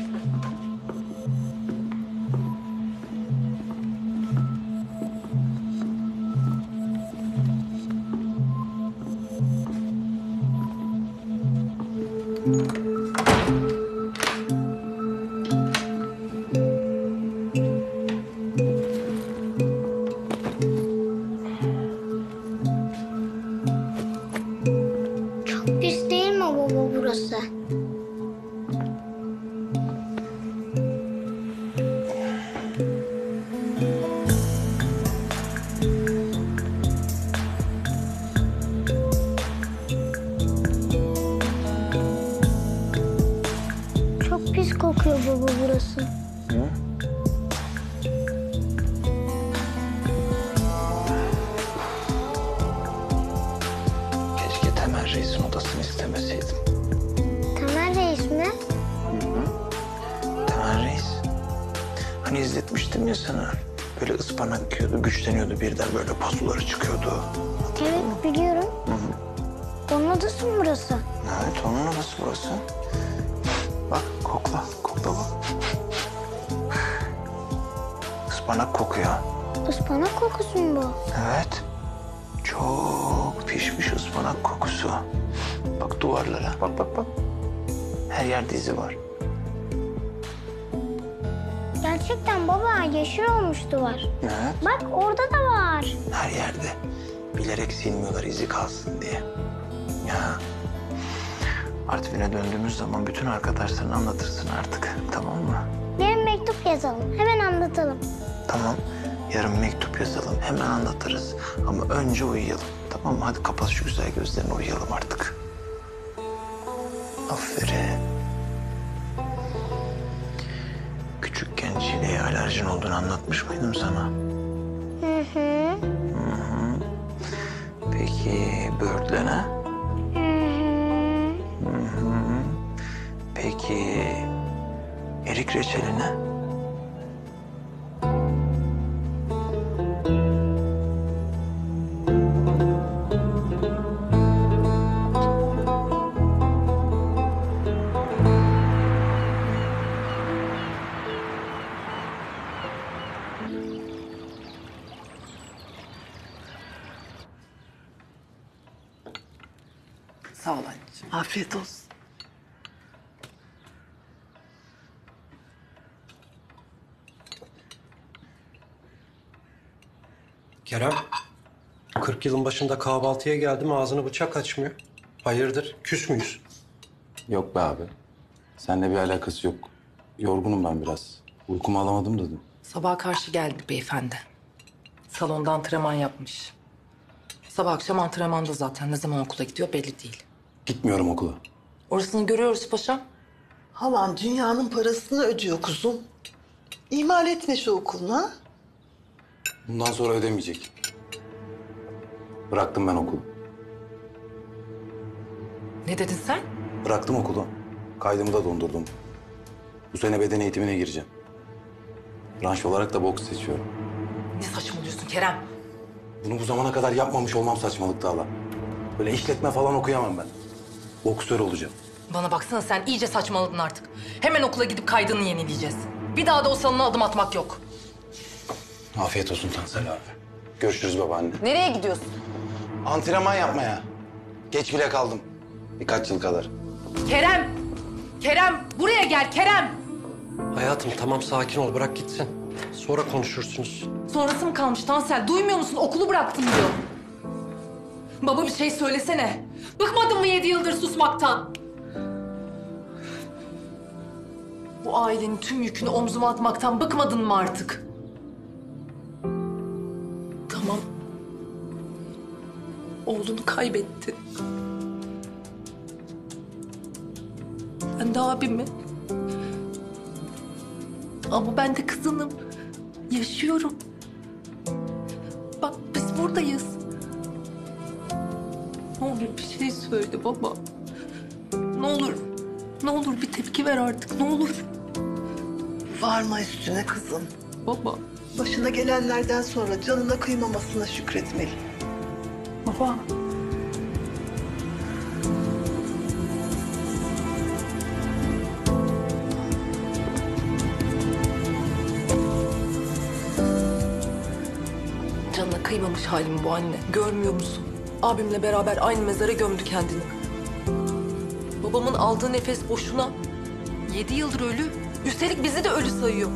Çok pis değil mi baba burası? Çok pis kokuyor baba burası. Keşke Temel Reis'in odasını istemeseydim. Temel Reis mi? Temel Reis. Hani izletmiştim ya sana. Böyle ıspanak yiyordu, güçleniyordu, birden böyle pazuları çıkıyordu. Evet biliyorum. Onun odası mı burası? Evet, onun odası burası. Bak, kokla, kokla bak. Ispanak kokuyor. Ispanak kokusu mu bu? Evet. Çok pişmiş ıspanak kokusu. Bak duvarlara, bak bak bak. Her yerde izi var. Gerçekten baba yeşil olmuş duvar. Evet. Bak orada da var. Her yerde. Bilerek silmiyorlar izi kalsın diye. Ya. Artvin'e döndüğümüz zaman bütün arkadaşlarına anlatırsın artık. Tamam mı? Yarın mektup yazalım. Hemen anlatalım. Tamam. Yarın mektup yazalım. Hemen anlatırız. Ama önce uyuyalım. Tamam mı? Hadi kapat şu güzel gözlerini, uyuyalım artık. Aferin. Küçükken çileğe alerjin olduğunu anlatmış mıydım sana? Hı hı. Hı hı. Peki böğürtlene? Hı hı. Peki erik reçeline? Sağ ol anneciğim. Afiyet olsun. Kerem, 40 yılın başında kahvaltıya geldim, ağzını bıçak açmıyor. Hayırdır, küs müyüz? Yok be abi. Seninle bir alakası yok. Yorgunum ben biraz. Uykumu alamadım da dün. Sabaha karşı geldi beyefendi. Salonda antrenman yapmış. Sabah akşam antrenmanda zaten. Ne zaman okula gidiyor belli değil. Gitmiyorum okula. Orasını görüyoruz paşam. Havan dünyanın parasını ödüyor kuzum. İhmal etme şu okulunu. Bundan sonra ödemeyecek. Bıraktım ben okulu. Ne dedin sen? Bıraktım okulu. Kaydımı da dondurdum. Bu sene beden eğitimine gireceğim. Branş olarak da boks seçiyorum. Ne saçmalıyorsun Kerem? Bunu bu zamana kadar yapmamış olmam saçmalıktı hala. Böyle işletme falan okuyamam ben. Boksör olacağım. Bana baksana sen iyice saçmaladın artık. Hemen okula gidip kaydını yenileyeceğiz. Bir daha da o salona adım atmak yok. Afiyet olsun Tansel abi. Görüşürüz babaanne. Nereye gidiyorsun? Antrenman yapmaya. Geç bile kaldım. Birkaç yıl kadar. Kerem! Kerem! Buraya gel Kerem! Hayatım tamam sakin ol bırak gitsin. Sonra konuşursunuz. Sonrası mı kalmış Tansel? Duymuyor musun? Okulu bıraktım diyor. Baba bir şey söylesene. Bıkmadın mı 7 yıldır susmaktan? Bu ailenin tüm yükünü omzuma atmaktan bıkmadın mı artık? Tamam. Oğlunu kaybettin. Ben de abimi. Ama ben de kızınım. Yaşıyorum. Bak biz buradayız. Ne olur bir şey söyle baba. Ne olur. Ne olur bir tepki ver artık. Ne olur. Varma üstüne kızım. Baba. Başına gelenlerden sonra canına kıymamasına şükretmeli. Baba. Canına kıymamış halim bu anne. Görmüyor musun? Abimle beraber aynı mezara gömdü kendini. Babamın aldığı nefes boşuna. 7 yıldır ölü. Üstelik bizi de ölü sayıyor.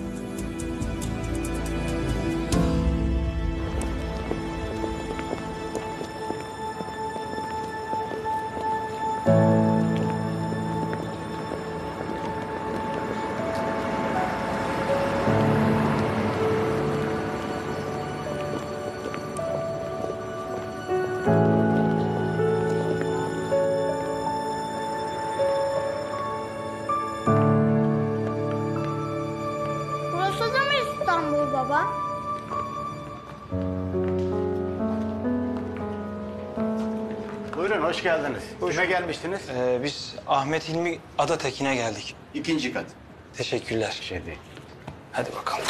Burası da mı İstanbul baba? Buyurun, hoş geldiniz. Kime gelmiştiniz? Biz Ahmet Hilmi Adatekin'e geldik. İkinci kat. Teşekkürler. Şey değil. Hadi bakalım.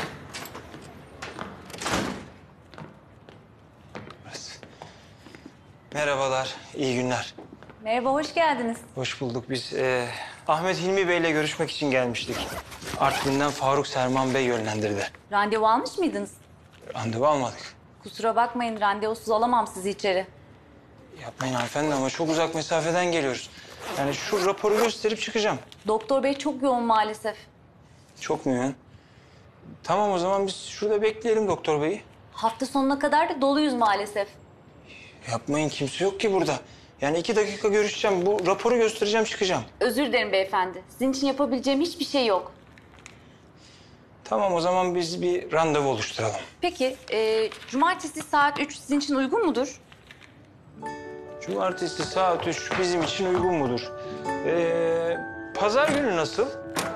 Merhabalar, iyi günler. Merhaba, hoş geldiniz. Hoş bulduk. Biz Ahmet Hilmi Bey'le görüşmek için gelmiştik. Artvin'den Faruk Serman Bey yönlendirdi. Randevu almış mıydınız? Randevu almadık. Kusura bakmayın, randevusuz alamam sizi içeri. Yapmayın hanımefendi ama çok uzak mesafeden geliyoruz. Yani şu raporu gösterip çıkacağım. Doktor bey çok yoğun maalesef. Çok mu yoğun? Tamam o zaman biz şurada bekleyelim doktor beyi. Hafta sonuna kadar da doluyuz maalesef. Yapmayın kimse yok ki burada. Yani 2 dakika görüşeceğim. Bu raporu göstereceğim çıkacağım. Özür dilerim beyefendi. Sizin için yapabileceğim hiçbir şey yok. Tamam o zaman biz bir randevu oluşturalım. Peki, cumartesi saat 3 sizin için uygun mudur? Cumartesi saat 3 bizim için uygun mudur? Pazar günü nasıl?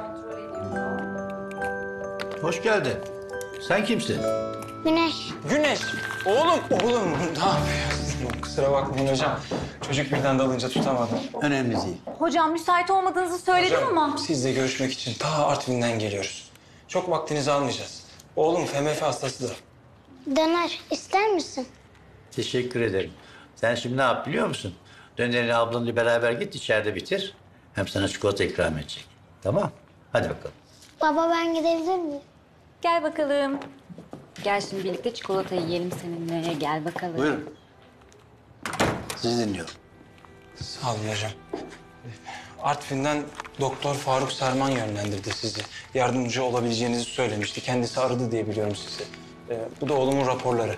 Hoş geldin. Sen kimsin? Güneş. Güneş. Oğlum ne yapıyorsun? Kusura bakmayın hocam. Çocuk birden dalınca tutamadım. Önemli değil. Hocam müsait olmadığınızı söyledim Hocam, ama. sizle görüşmek için ta Artvin'den geliyoruz. Çok vaktinizi almayacağız. Oğlum FMF hastası da. Döner ister misin? Teşekkür ederim. Sen şimdi ne yap biliyor musun? Dönerini ablanla beraber git içeride bitir. Hem sana çikolata ikram edecek. Tamam. Hadi bakalım. Baba ben gidebilir miyim? Gel bakalım. Gel şimdi birlikte çikolata yiyelim seninle. Gel bakalım. Buyurun. Sizi dinliyorum. Sağ olun hocam. Artvin'den Doktor Faruk Serman yönlendirdi sizi. Yardımcı olabileceğinizi söylemişti. Kendisi aradı diye biliyorum sizi. Bu da oğlumun raporları.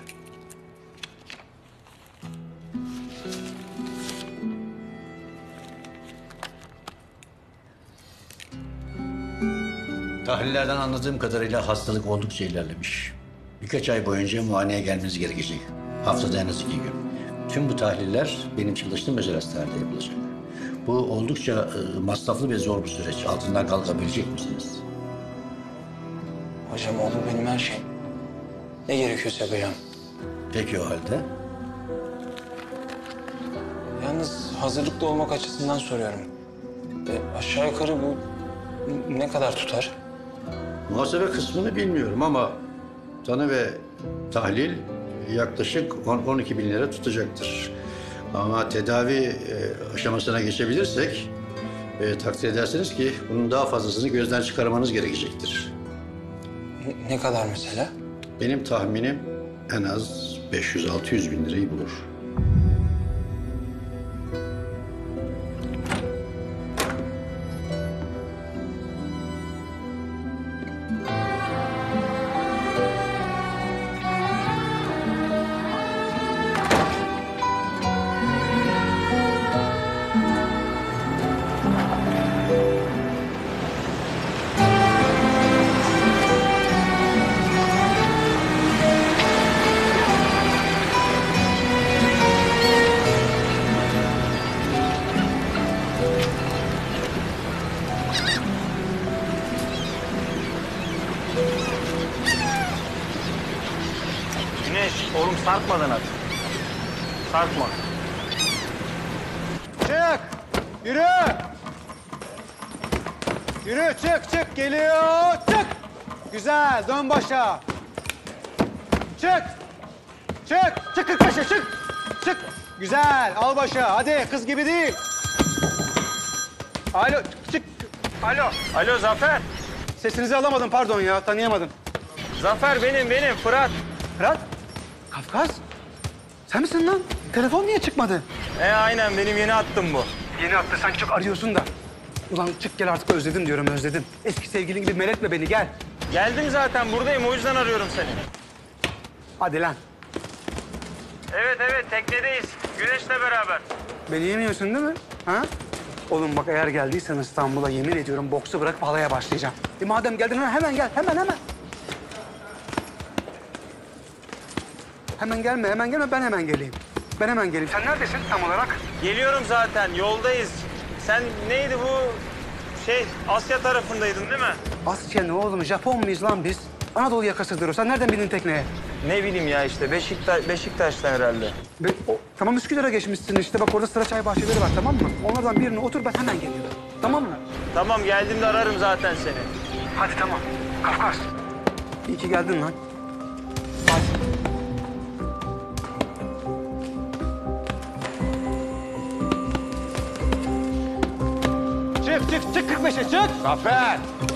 Tahlillerden anladığım kadarıyla hastalık oldukça ilerlemiş. Birkaç ay boyunca muayeneye gelmeniz gerekecek. Haftada en az 2 gün. Tüm bu tahliller benim çalıştığım özel hastanede yapılacak. Bu oldukça masraflı ve zor bir süreç. Altından kalkabilecek misiniz? Hocam oğlum benim her şeyim. Ne gerekiyorsa yapacağım. Peki o halde. Yalnız hazırlıklı olmak açısından soruyorum. Aşağı yukarı bu ne kadar tutar? Muhasebe kısmını bilmiyorum ama tanı ve tahlil yaklaşık 10-12 bin lira tutacaktır. Ama tedavi aşamasına geçebilirsek takdir edersiniz ki bunun daha fazlasını gözden çıkarmanız gerekecektir. Ne kadar mesela? Benim tahminim en az 500-600 bin lirayı bulur. Güneş, oğlum sarkmadan at. Sarkma. Çık! Yürü! Yürü, çık, geliyor, çık! Güzel, dön başa. Çık! Çık 45'e, çık! Güzel, al başa, hadi kız gibi değil. Alo, çık! Alo Zafer. Sesinizi alamadım, pardon ya, tanıyamadım. Zafer benim, Fırat. Fırat? Kafkas? Sen misin lan? Telefon niye çıkmadı? Aynen benim yeni attım bu. Yeni attı, sen çok arıyorsun da. Ulan çık gel artık, özledim diyorum, özledim. Eski sevgilin gibi meletme beni, gel. Geldim zaten buradayım o yüzden arıyorum seni. Hadi lan. Evet teknedeyiz. Güneş'le beraber. Beni yemiyorsun değil mi? Ha? Oğlum bak, eğer geldiysen İstanbul'a yemin ediyorum boksu bırakıp halaya başlayacağım. Madem geldin hemen gel, hemen. Hemen gelme, ben hemen geleyim. Sen neredesin tam olarak? Geliyorum zaten yoldayız. Sen neydi bu Asya tarafındaydın değil mi? Asya ne oğlum, Japon muyuz lan biz? Anadolu yakasıdır o. Sen nereden bindin tekneye? Ne bileyim ya işte Beşiktaş'tan herhalde. Tamam, Üsküdar'a geçmişsin işte. Bak orada sıra çay bahçeleri var, tamam mı? Onlardan birine otur, ben hemen geliyorum. Tamam mı? Tamam geldiğimde ararım zaten seni. Hadi tamam. Kafkas. İyi ki geldin lan. Hadi. Çık 45'e, çık! Zafer!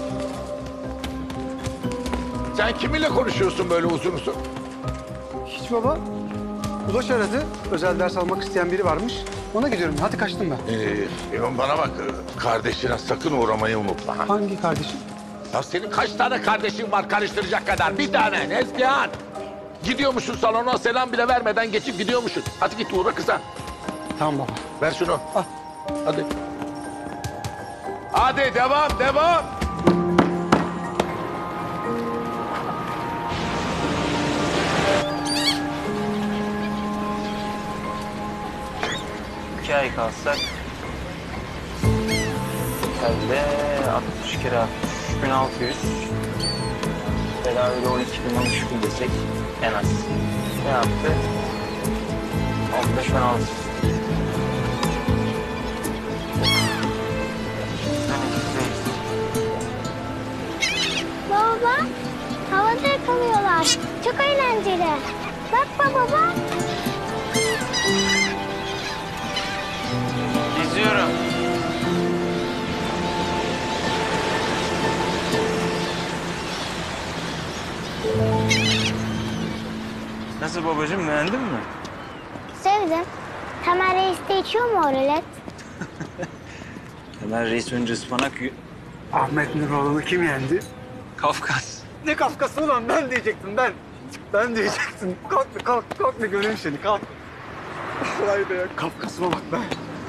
Sen kiminle konuşuyorsun böyle uzun? Hiç baba. Ulaş aradı. Özel ders almak isteyen biri varmış. Ona gidiyorum. Hadi kaçtım ben. Bana bak, kardeşine sakın uğramayı unutma. Hangi kardeşim? Ya senin kaç tane kardeşin var karıştıracak kadar? Bir tane, Neslihan. Gidiyormuşsun salona, selam bile vermeden geçip gidiyormuşsun. Hadi git uğra kıza. Tamam baba. Ver şunu. Al. Hadi. Hadi devam. 2 ay kalsak herhalde 60 kere 63.600 tedavide 12.000-13.000 desek en az. Ne yaptı? 15-16. Baba, havada yakalıyorlar. Çok eğlenceli. Bak baba. İzliyorum. Nasıl babacığım, beğendin mi? Sevdim. Temel Reis de içiyor mu o rulet? Temel Reis önce ıspanak Ahmet Nuroğlu'nu kim yendi? Kafkas. Ne Kafkası ulan? Ben diyecektim, ben. Ben diyecektim. Kalk bir göreyim seni, kalk. Vay be, Kafkas'ıma bak be.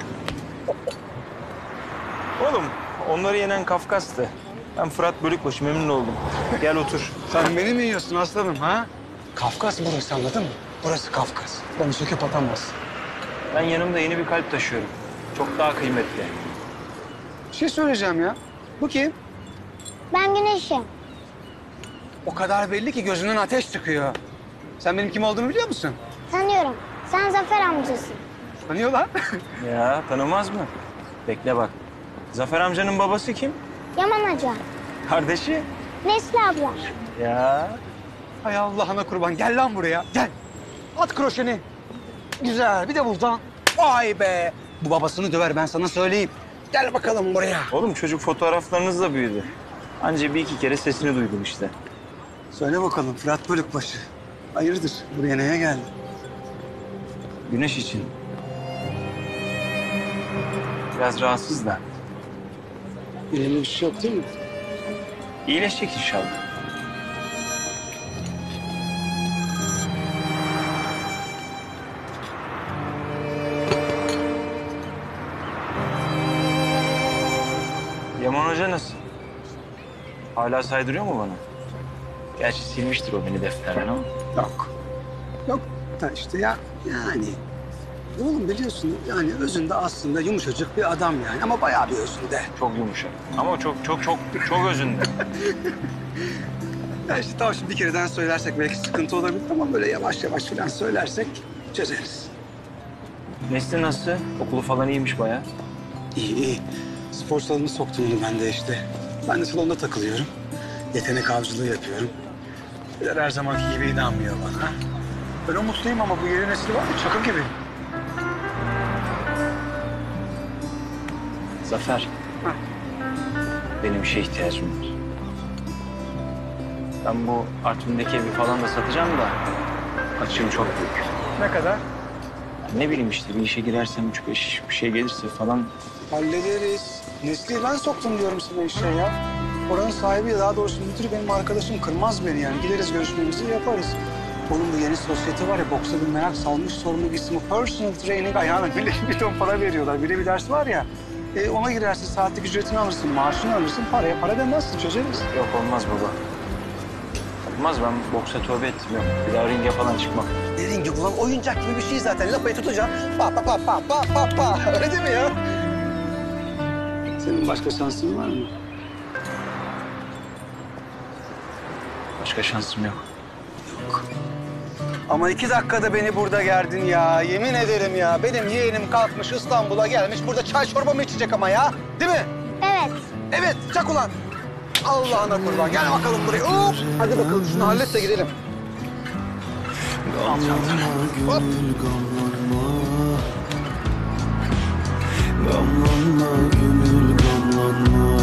Oğlum, onları yenen Kafkas'tı. Ben Fırat Bölükbaşı, memnun oldum. Gel otur. Sen beni mi yiyorsun aslanım ha? Kafkas burası, anladın mı? Burası Kafkas. Beni söküp atamaz. Ben yanımda yeni bir kalp taşıyorum. çok daha kıymetli. Bir şey söyleyeceğim ya. Bu kim? Ben Güneş'im. O kadar belli ki gözünden ateş çıkıyor. Sen benim kim olduğumu biliyor musun? Tanıyorum. Sen Zafer amcasın. Tanıyorlar. Ya tanımaz mı? Bekle bak. Zafer amcanın babası kim? Yaman Hoca. Kardeşi? Nesli abla. Ya. Hay Allah'ına kurban. Gel lan buraya. Gel. At kroşeni. Güzel. Bir de buradan. Vay be. Bu babasını döver ben sana söyleyeyim. Gel bakalım buraya. Oğlum çocuk fotoğraflarınızla büyüdü. Anca bir iki kere sesini duydum işte. Söyle bakalım Fırat Bölükbaşı. Hayırdır? Buraya neye geldin? Güneş için. Biraz rahatsız da. Önemli bir şey yok değil mi? İyileşecek inşallah. Yaman Hoca nasıl? Hala saydırıyor mu bana? Gerçi silmiştir o beni defterden ama. Yok. Yok da işte ya yani. Oğlum biliyorsun yani özünde aslında yumuşacık bir adam yani ama bayağı bir özünde. Çok yumuşak ama çok özünde. Ya işte tamam şimdi bir kereden söylersek belki sıkıntı olabilir ama böyle yavaş yavaş falan söylersek çözeriz. Nesli nasıl? Okulu falan iyiymiş bayağı. İyi iyi. Spor salonuna soktum onu ben de işte. Ben de salonda takılıyorum. Yetenek avcılığı yapıyorum. Her zamanki gibi inanmıyor bana. Ben o mutluyum ama bu yeni nesil var ya çakı gibi. Zafer. Benim bir şeye ihtiyacım var. Ben bu Artvin'deki evi falan da satacağım da açığım çok büyük. Ne kadar? Ne bileyim işte bir işe girersem 3-5 bir şey gelirse falan. Hallederiz. Nesli'yi ben soktum diyorum sana işe ya. Oranın sahibi ya daha doğrusu müdürü benim arkadaşım kırmaz beni yani. Gideriz görüşmemizi yaparız. Onun bu yeni sosyete var ya boksa bir merak salmış sorumlu ismi personal training ayağına bir ton para veriyorlar. Bir de bir ders var ya. Ona girersin saatlik ücretini alırsın, maaşını alırsın, paraya para demezsin çözeriz. Yok olmaz baba. Olmaz ben boksa tövbe ettim yok. Bir daha ringe falan çıkmam. Ne ringi ulan oyuncak gibi bir şey zaten. Lapayı tutacağım. Pa pa pa pa pa pa pa. Öyle değil mi ya? Senin başka şansın var mı? Başka şansım yok. Yok. Ama 2 dakikada beni burada gerdin ya. Yemin ederim ya. Benim yeğenim kalkmış İstanbul'a gelmiş. Burada çay çorba mı içecek ama ya? Değil mi? Evet. Evet. Çak ulan. Allah'ına kurban. Gel bakalım buraya. Hop. Hadi bakalım şunu hallet de gidelim. Al çantanı. Hop. Gamlanma gönül gamlanma.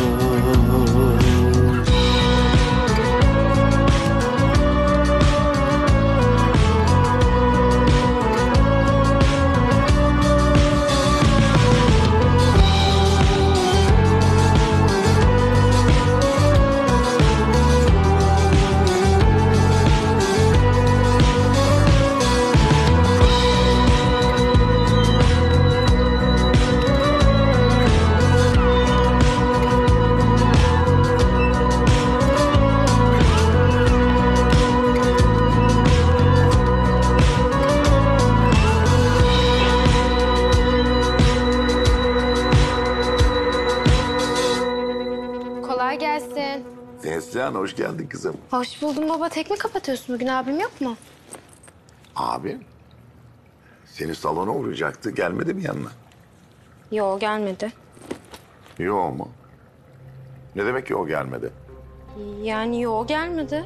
Kolay gelsin. Neslihan hoş geldin kızım. Hoş buldum baba. Tek mi kapatıyorsun bugün? Abim yok mu? Abi seni salona uğrayacaktı. Gelmedi mi yanına? Yo gelmedi. Yok mu? Ne demek ki o gelmedi? Yani yo gelmedi.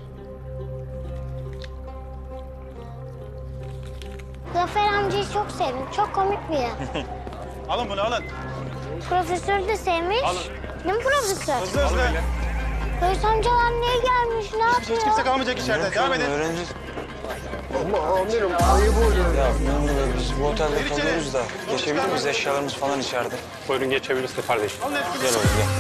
Zafer amcayı çok sevdim. Çok komik biri. Alın bunu alın. Profesörü de sevmiş. Alın. Değil mi profesör? Hızlı hızlı. Polis amcalar niye gelmiş? Ne yapıyor? Hiç kimse kalmayacak içeride. Devam edin. Öğreneceğiz. Ama amirim ayıp oluyor. Ya biz bu otelde kalıyoruz da geçebilir miyiz? Eşyalarımız falan içeride. Buyurun geçebilirsiniz kardeşim. Güzel oldu ya.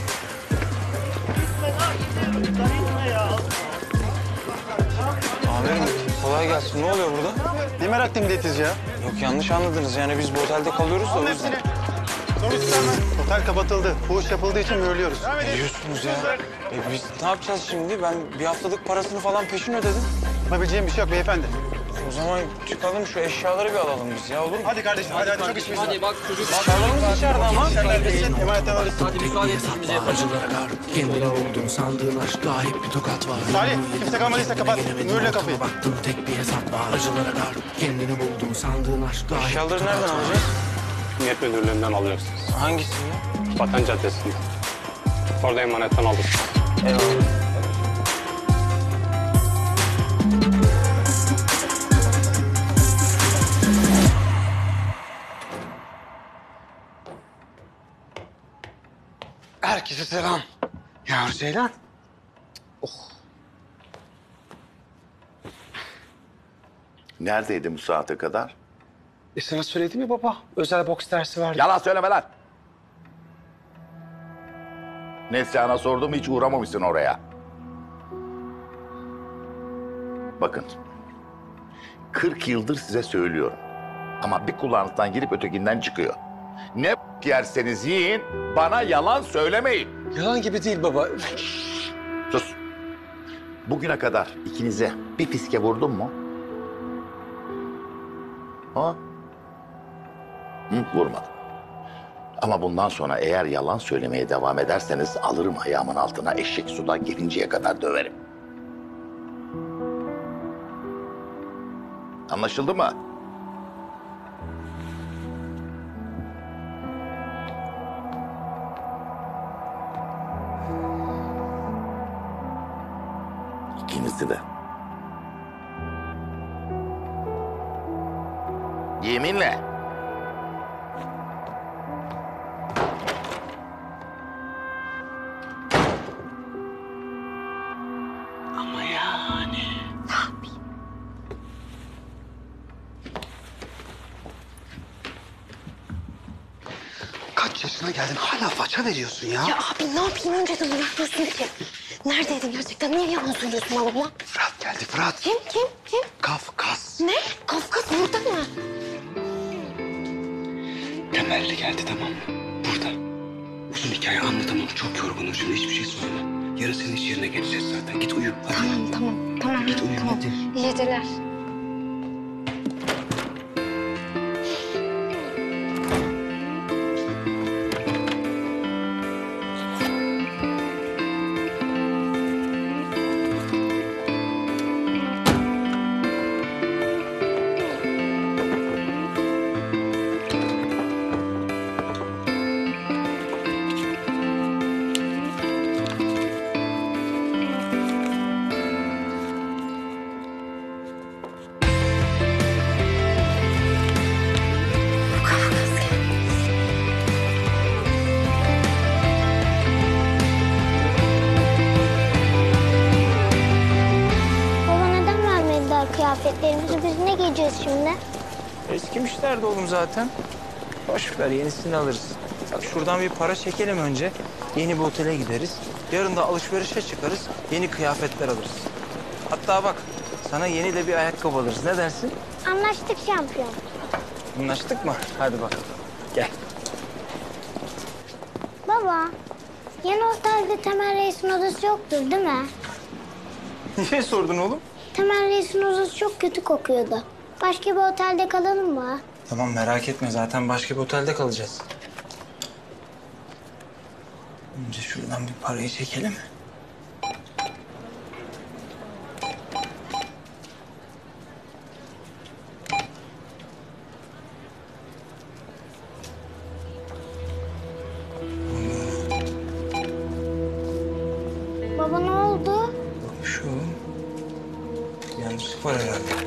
Amirim kolay gelsin. Ne oluyor burada? Ne meraklı milletiz ya? Yok yanlış anladınız. Yani biz bu otelde kalıyoruz da o yüzden. Otel kapatıldı. Fuhuş yapıldığı için mühürlüyoruz. Ne diyorsunuz ya? Biz ne yapacağız şimdi? Ben bir haftalık parasını falan peşin ödedim. Yapabileceğim bir şey yok beyefendi. O zaman çıkalım şu eşyaları bir alalım biz ya, olur mu? Hadi kardeşim, hadi çok işimiz var. Hadi bak çocuk. Eşyalarımız içeride ama. Emanetten alırsın. Hadi müsaade etsin bize yapalım. Kendini buldun sandığın aşkta hep bir tokat var. Salih, kimse kalmadıysa kapat. Mühürle kapıyı. Baktım tek bir hesap var. Acılara kar. Kendini buldun sandığın aşkta hep bir Eşyaları tokat nereden var. alacağız? Emniyet müdürlüğünden alacaksınız. Hangisini? Vatan Caddesi'nde. Orada emanetten aldık. Eyvallah. Herkese selam. Yavru Ceylan. Neredeydin bu saate kadar? Sana söyledim ya baba. Özel boks dersi vardı. Yalan söyleme lan. Neslihan'a sordum, hiç uğramamışsın oraya. Bakın, 40 yıldır size söylüyorum. Ama bir kulağınızdan girip ötekinden çıkıyor. Ne yerseniz yiyin, bana yalan söylemeyin. Yalan gibi değil baba. Sus. Bugüne kadar ikinize bir fiske vurdum mu? Ha? Vurmadım. Ama bundan sonra eğer yalan söylemeye devam ederseniz alırım ayağımın altına, eşek suda gelinceye kadar döverim. Anlaşıldı mı? İkinizi de. Yeminle. Ama yani. Ne yapayım? Kaç yaşına geldin hala faça veriyorsun ya. Ya abi ne yapayım önceden bırakmıyorsun ki. Neredeydin gerçekten? Niye yalan söylüyorsun babama? Fırat geldi Fırat. Kim? Kafkas. Ne? Kafkas burada mı? Temelli geldi, tamam mı? Burada. Uzun hikaye anlatamam. Çok yorgunum şimdi, hiçbir şey söyleme. Yarın senin iş yerine geleceğiz zaten. Git uyu. Hadi. Tamam. Git uyu hadi. İyi geceler. Baba neden vermediler kıyafetlerimizi? Biz ne giyeceğiz şimdi? Eskimişlerdi oğlum zaten. Boş ver, yenisini alırız. Bak şuradan bir para çekelim önce. Yeni bir otele gideriz. Yarın da alışverişe çıkarız. Yeni kıyafetler alırız. Hatta bak sana yeni de bir ayakkabı alırız. Ne dersin? Anlaştık şampiyon. Anlaştık mı? Hadi bakalım. Gel. Baba, yeni otelde Temel Reis'in odası yoktur değil mi? Niye sordun oğlum? Temel Reis'in odası çok kötü kokuyordu. Başka bir otelde kalalım mı? Tamam merak etme, zaten başka bir otelde kalacağız. Önce şuradan bir parayı çekelim. Baba ne oldu? Şu yanlışlık var herhalde.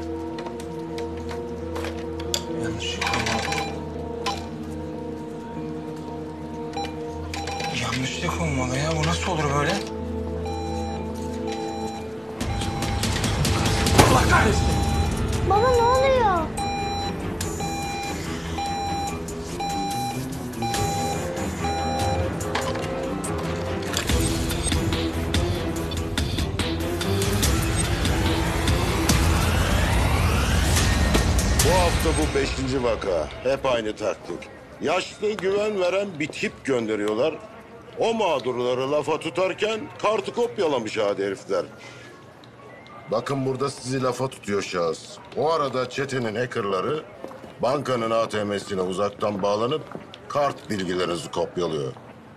Yanlışlık olmalı. Yanlışlık olmalı ya. Bu nasıl olur böyle? Allah kahretsin. Baba ne oluyor? Bu hafta bu 5. vaka. Hep aynı taktik. Yaşlı güven veren bir tip gönderiyorlar. O mağdurları lafa tutarken kartı kopyalamış hadi herifler. Bakın burada sizi lafa tutuyor şahıs. O arada çetenin hackerları bankanın ATM'sine uzaktan bağlanıp kart bilgilerinizi kopyalıyor.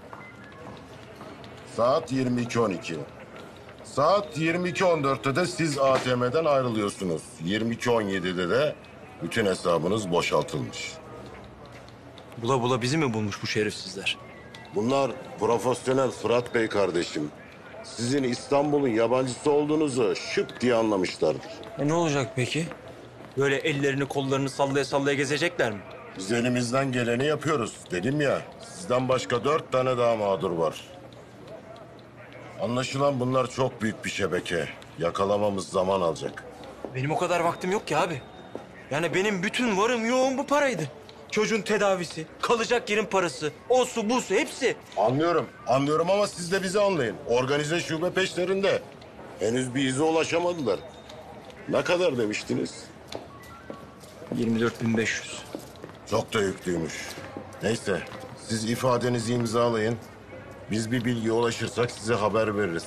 Saat 22:12. Saat 22:14'te de siz ATM'den ayrılıyorsunuz. 22:17'de de bütün hesabınız boşaltılmış. Bula bula bizi mi bulmuş bu şerefsizler? Bunlar profesyonel Fırat Bey kardeşim. Sizin İstanbul'un yabancısı olduğunuzu şıp diye anlamışlardır. Ne olacak peki? Böyle ellerini kollarını sallaya sallaya gezecekler mi? Biz elimizden geleni yapıyoruz. Dedim ya, sizden başka 4 tane daha mağdur var. Anlaşılan bunlar çok büyük bir şebeke. Yakalamamız zaman alacak. Benim o kadar vaktim yok ki abi. Yani benim bütün varım yoğun bu paraydı. Çocuğun tedavisi, kalacak yerin parası, o su bu su hepsi. Anlıyorum ama siz de bizi anlayın. Organize şube peşlerinde. Henüz bir ize ulaşamadılar. Ne kadar demiştiniz? 24.500. Çok da yüklüymüş. Neyse, siz ifadenizi imzalayın. Biz bir bilgiye ulaşırsak size haber veririz.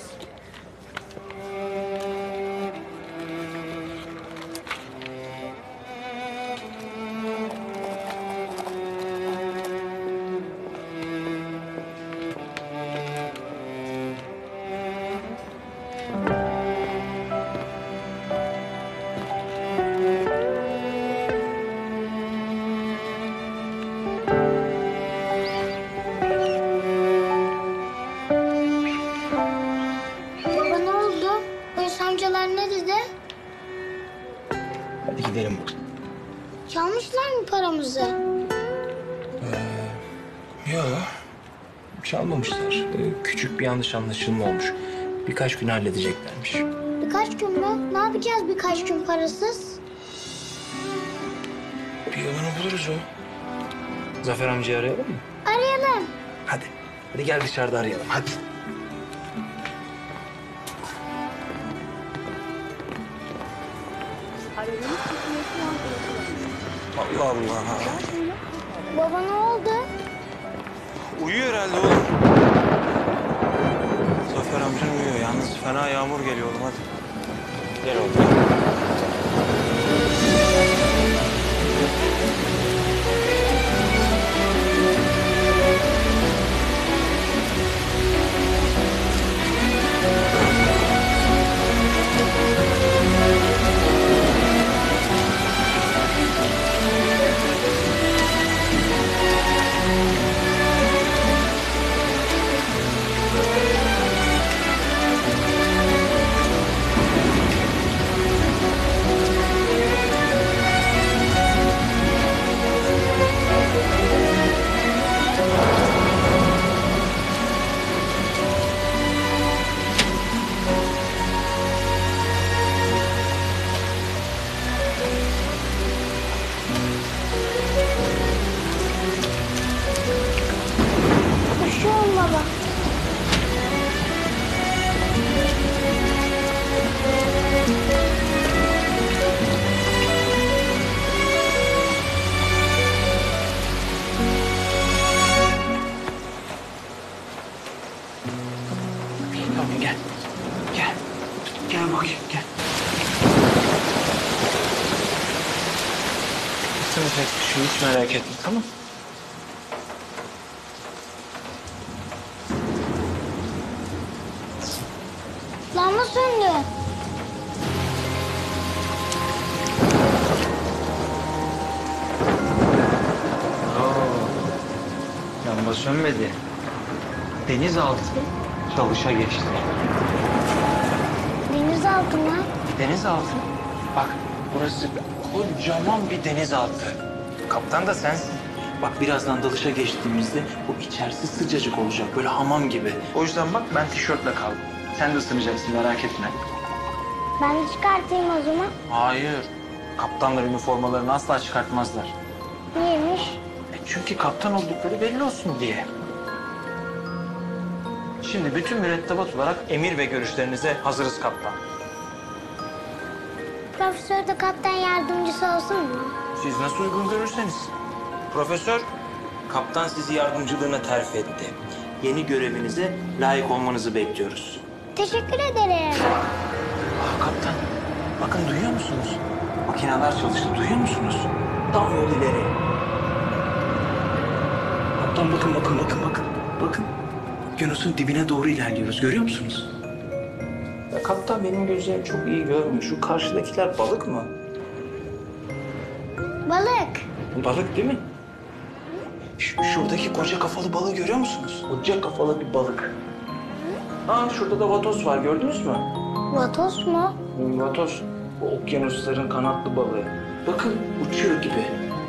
Baba ne oldu? Polis amcalar ne dedi? Hadi gidelim. Çalmışlar mı paramızı? Yok. Çalmamışlar. Küçük bir yanlış anlaşılma olmuş. Birkaç gün halledeceklermiş. Birkaç gün mü? Ne yapacağız birkaç gün parasız? Bir yolunu buluruz o. Zafer amcayı arayalım mı? Arayalım. Hadi. Hadi gel dışarıda arayalım. Hadi. Allah Allah. Baba ne oldu? Uyuyor herhalde oğlum. Zafer amcan uyuyor. Yalnız fena yağmur geliyor oğlum hadi. Gel oğlum. Koşuyorum baba. Tamam gel. Gel. Gel bakayım gel. Isınacak bir şey hiç merak etme tamam. Lamba söndü. Lamba sönmedi. Denizaltı çalışa geçti. Denizaltı mı? Denizaltı. Bak burası kocaman bir denizaltı. Kaptan da sensin. Bak birazdan dalışa geçtiğimizde bu içerisi sıcacık olacak. Böyle hamam gibi. O yüzden bak ben tişörtle kaldım. Sen de ısınacaksın merak etme. Ben de çıkartayım o zaman. Hayır. Kaptanlar üniformalarını asla çıkartmazlar. Niyeymiş? Çünkü kaptan oldukları belli olsun diye. Şimdi bütün mürettebat olarak emir ve görüşlerinize hazırız kaptan. Profesör de kaptan yardımcısı olsun mu? Siz nasıl uygun görürseniz. Profesör, kaptan sizi yardımcılığına terfi etti. Yeni görevinize layık olmanızı bekliyoruz. Teşekkür ederim. Kaptan, bakın duyuyor musunuz? Makineler çalıştı, duyuyor musunuz? Tam yol ileri. Kaptan bakın. Bakın. Okyanusun dibine doğru ilerliyoruz, görüyor musunuz? Ya kaptan benim gözlerim çok iyi görmüyor. Şu karşıdakiler balık mı? Balık. Balık değil mi? Şuradaki koca kafalı balığı görüyor musunuz? Koca kafalı bir balık. Şurada da vatoz var, gördünüz mü? Vatoz mu? Vatoz, o okyanusların kanatlı balığı. Bakın, uçuyor gibi.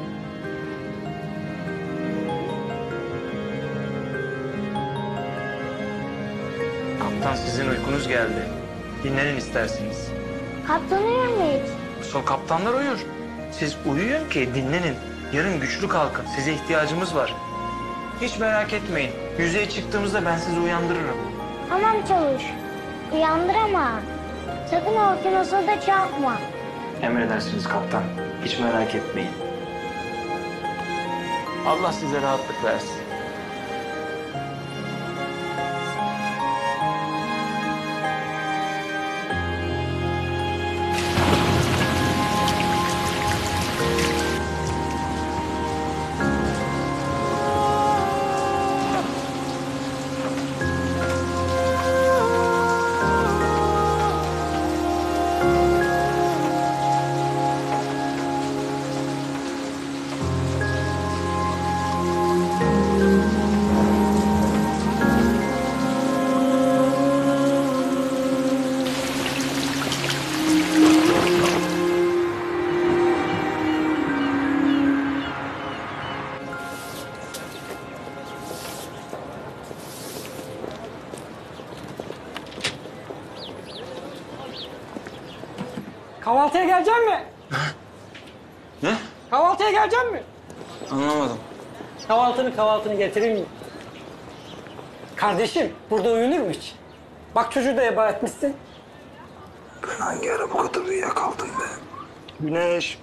Kaptan sizin uykunuz geldi. Dinlenin isterseniz. Kaptan uyur mu hiç? Sol kaptanlar uyur. Siz uyuyun ki dinlenin. Yarın güçlü kalkın. Size ihtiyacımız var. Hiç merak etmeyin. Yüzeye çıktığımızda ben sizi uyandırırım. Tamam çavuş. Uyandır ama. Sakın o okyanusa da çarpma. Emredersiniz kaptan. Hiç merak etmeyin. Allah size rahatlık versin. Kahvaltıya gelecek mi? Ne? Kahvaltıya gelecek mi? Anlamadım. Kahvaltını getireyim mi? Kardeşim, burada uyunur mu hiç? Bak çocuğu da eba etmişsin. Ben hangi ara bu kadar uyuyakaldım be? Güneş.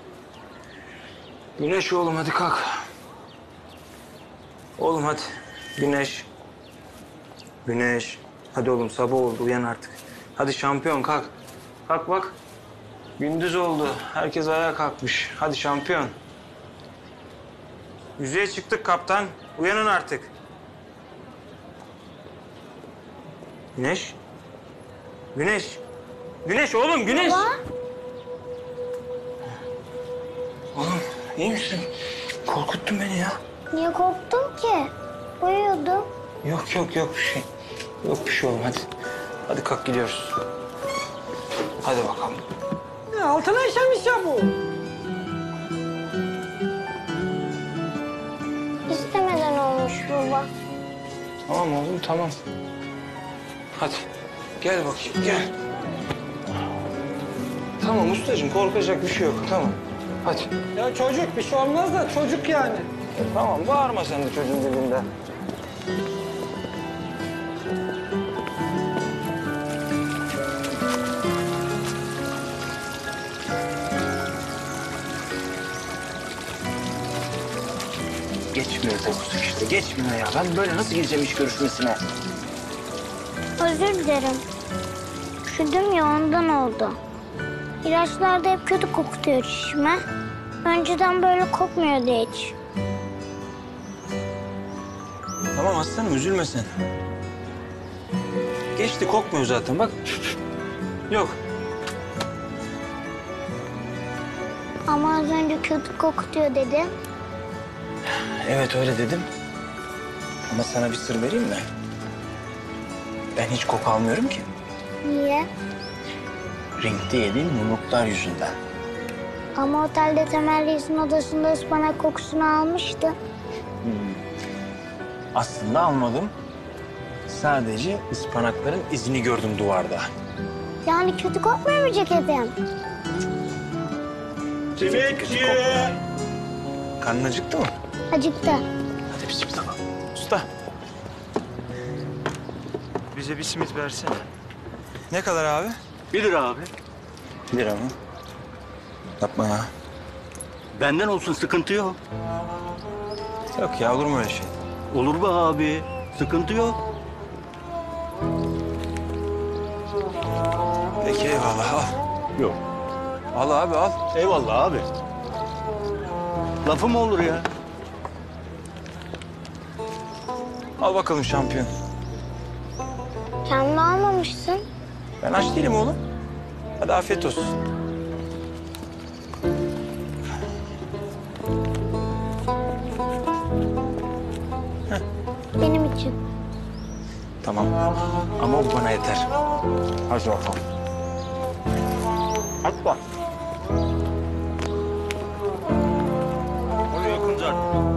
Güneş oğlum hadi kalk. Oğlum hadi. Güneş. Güneş. Hadi oğlum sabah oldu uyan artık. Hadi şampiyon kalk. Kalk bak. Gündüz oldu. Herkes ayağa kalkmış. Hadi şampiyon. Yüzeye çıktık kaptan. Uyanın artık. Güneş. Güneş. Güneş oğlum Güneş. Baba. Oğlum iyi misin? Korkuttun beni ya. Niye korktun ki? Uyuyordum. Yok bir şey. Yok bir şey oğlum hadi. Hadi kalk gidiyoruz. Hadi bakalım. Altına işemiş ya bu. İstemeden olmuş baba. Tamam oğlum tamam. Hadi gel bakayım gel. Tamam ustacığım korkacak bir şey yok tamam. Hadi. Ya çocuk bir şey olmaz da çocuk yani. Tamam bağırma sen de çocuğun dibinde. Geçmiyor kokusu işte, geçmiyor ya. Ben böyle nasıl gireceğim iş görüşmesine? Özür dilerim. Üşüdüm ya ondan oldu. İlaçlarda hep kötü kokutuyor çişime. Önceden böyle kokmuyordu hiç. Tamam aslanım üzülme sen. Geçti kokmuyor zaten bak. Yok. Ama az önce kötü kokutuyor dedi. Evet öyle dedim. Ama sana bir sır vereyim mi? Ben hiç koku almıyorum ki. Niye? Ringde yediğim yumruklar yüzünden. Ama otelde Temel Reis'in odasında ıspanak kokusunu almıştı. Aslında almadım. Sadece ıspanakların izini gördüm duvarda. Yani kötü kokmuyor mu ceketim? Simitçi! Karnın acıktı mı? Acıktı. Hadi bir simit alalım. Usta. Bize bir simit versene. Ne kadar abi? 1 lira abi. 1 lira mı? Yapma ya. Benden olsun sıkıntı yok. Yok ya olur mu öyle şey? Olur be abi. Sıkıntı yok. Peki eyvallah al. Yok. Al abi al. Eyvallah abi. Lafı mı olur ya? Al bakalım şampiyon. Kendini almamışsın. Ben aç değilim oğlum. Hadi afiyet olsun. Benim için. Tamam. Ama bu bana yeter. Hadi bakalım. Hadi bak. Oraya yakın zaten.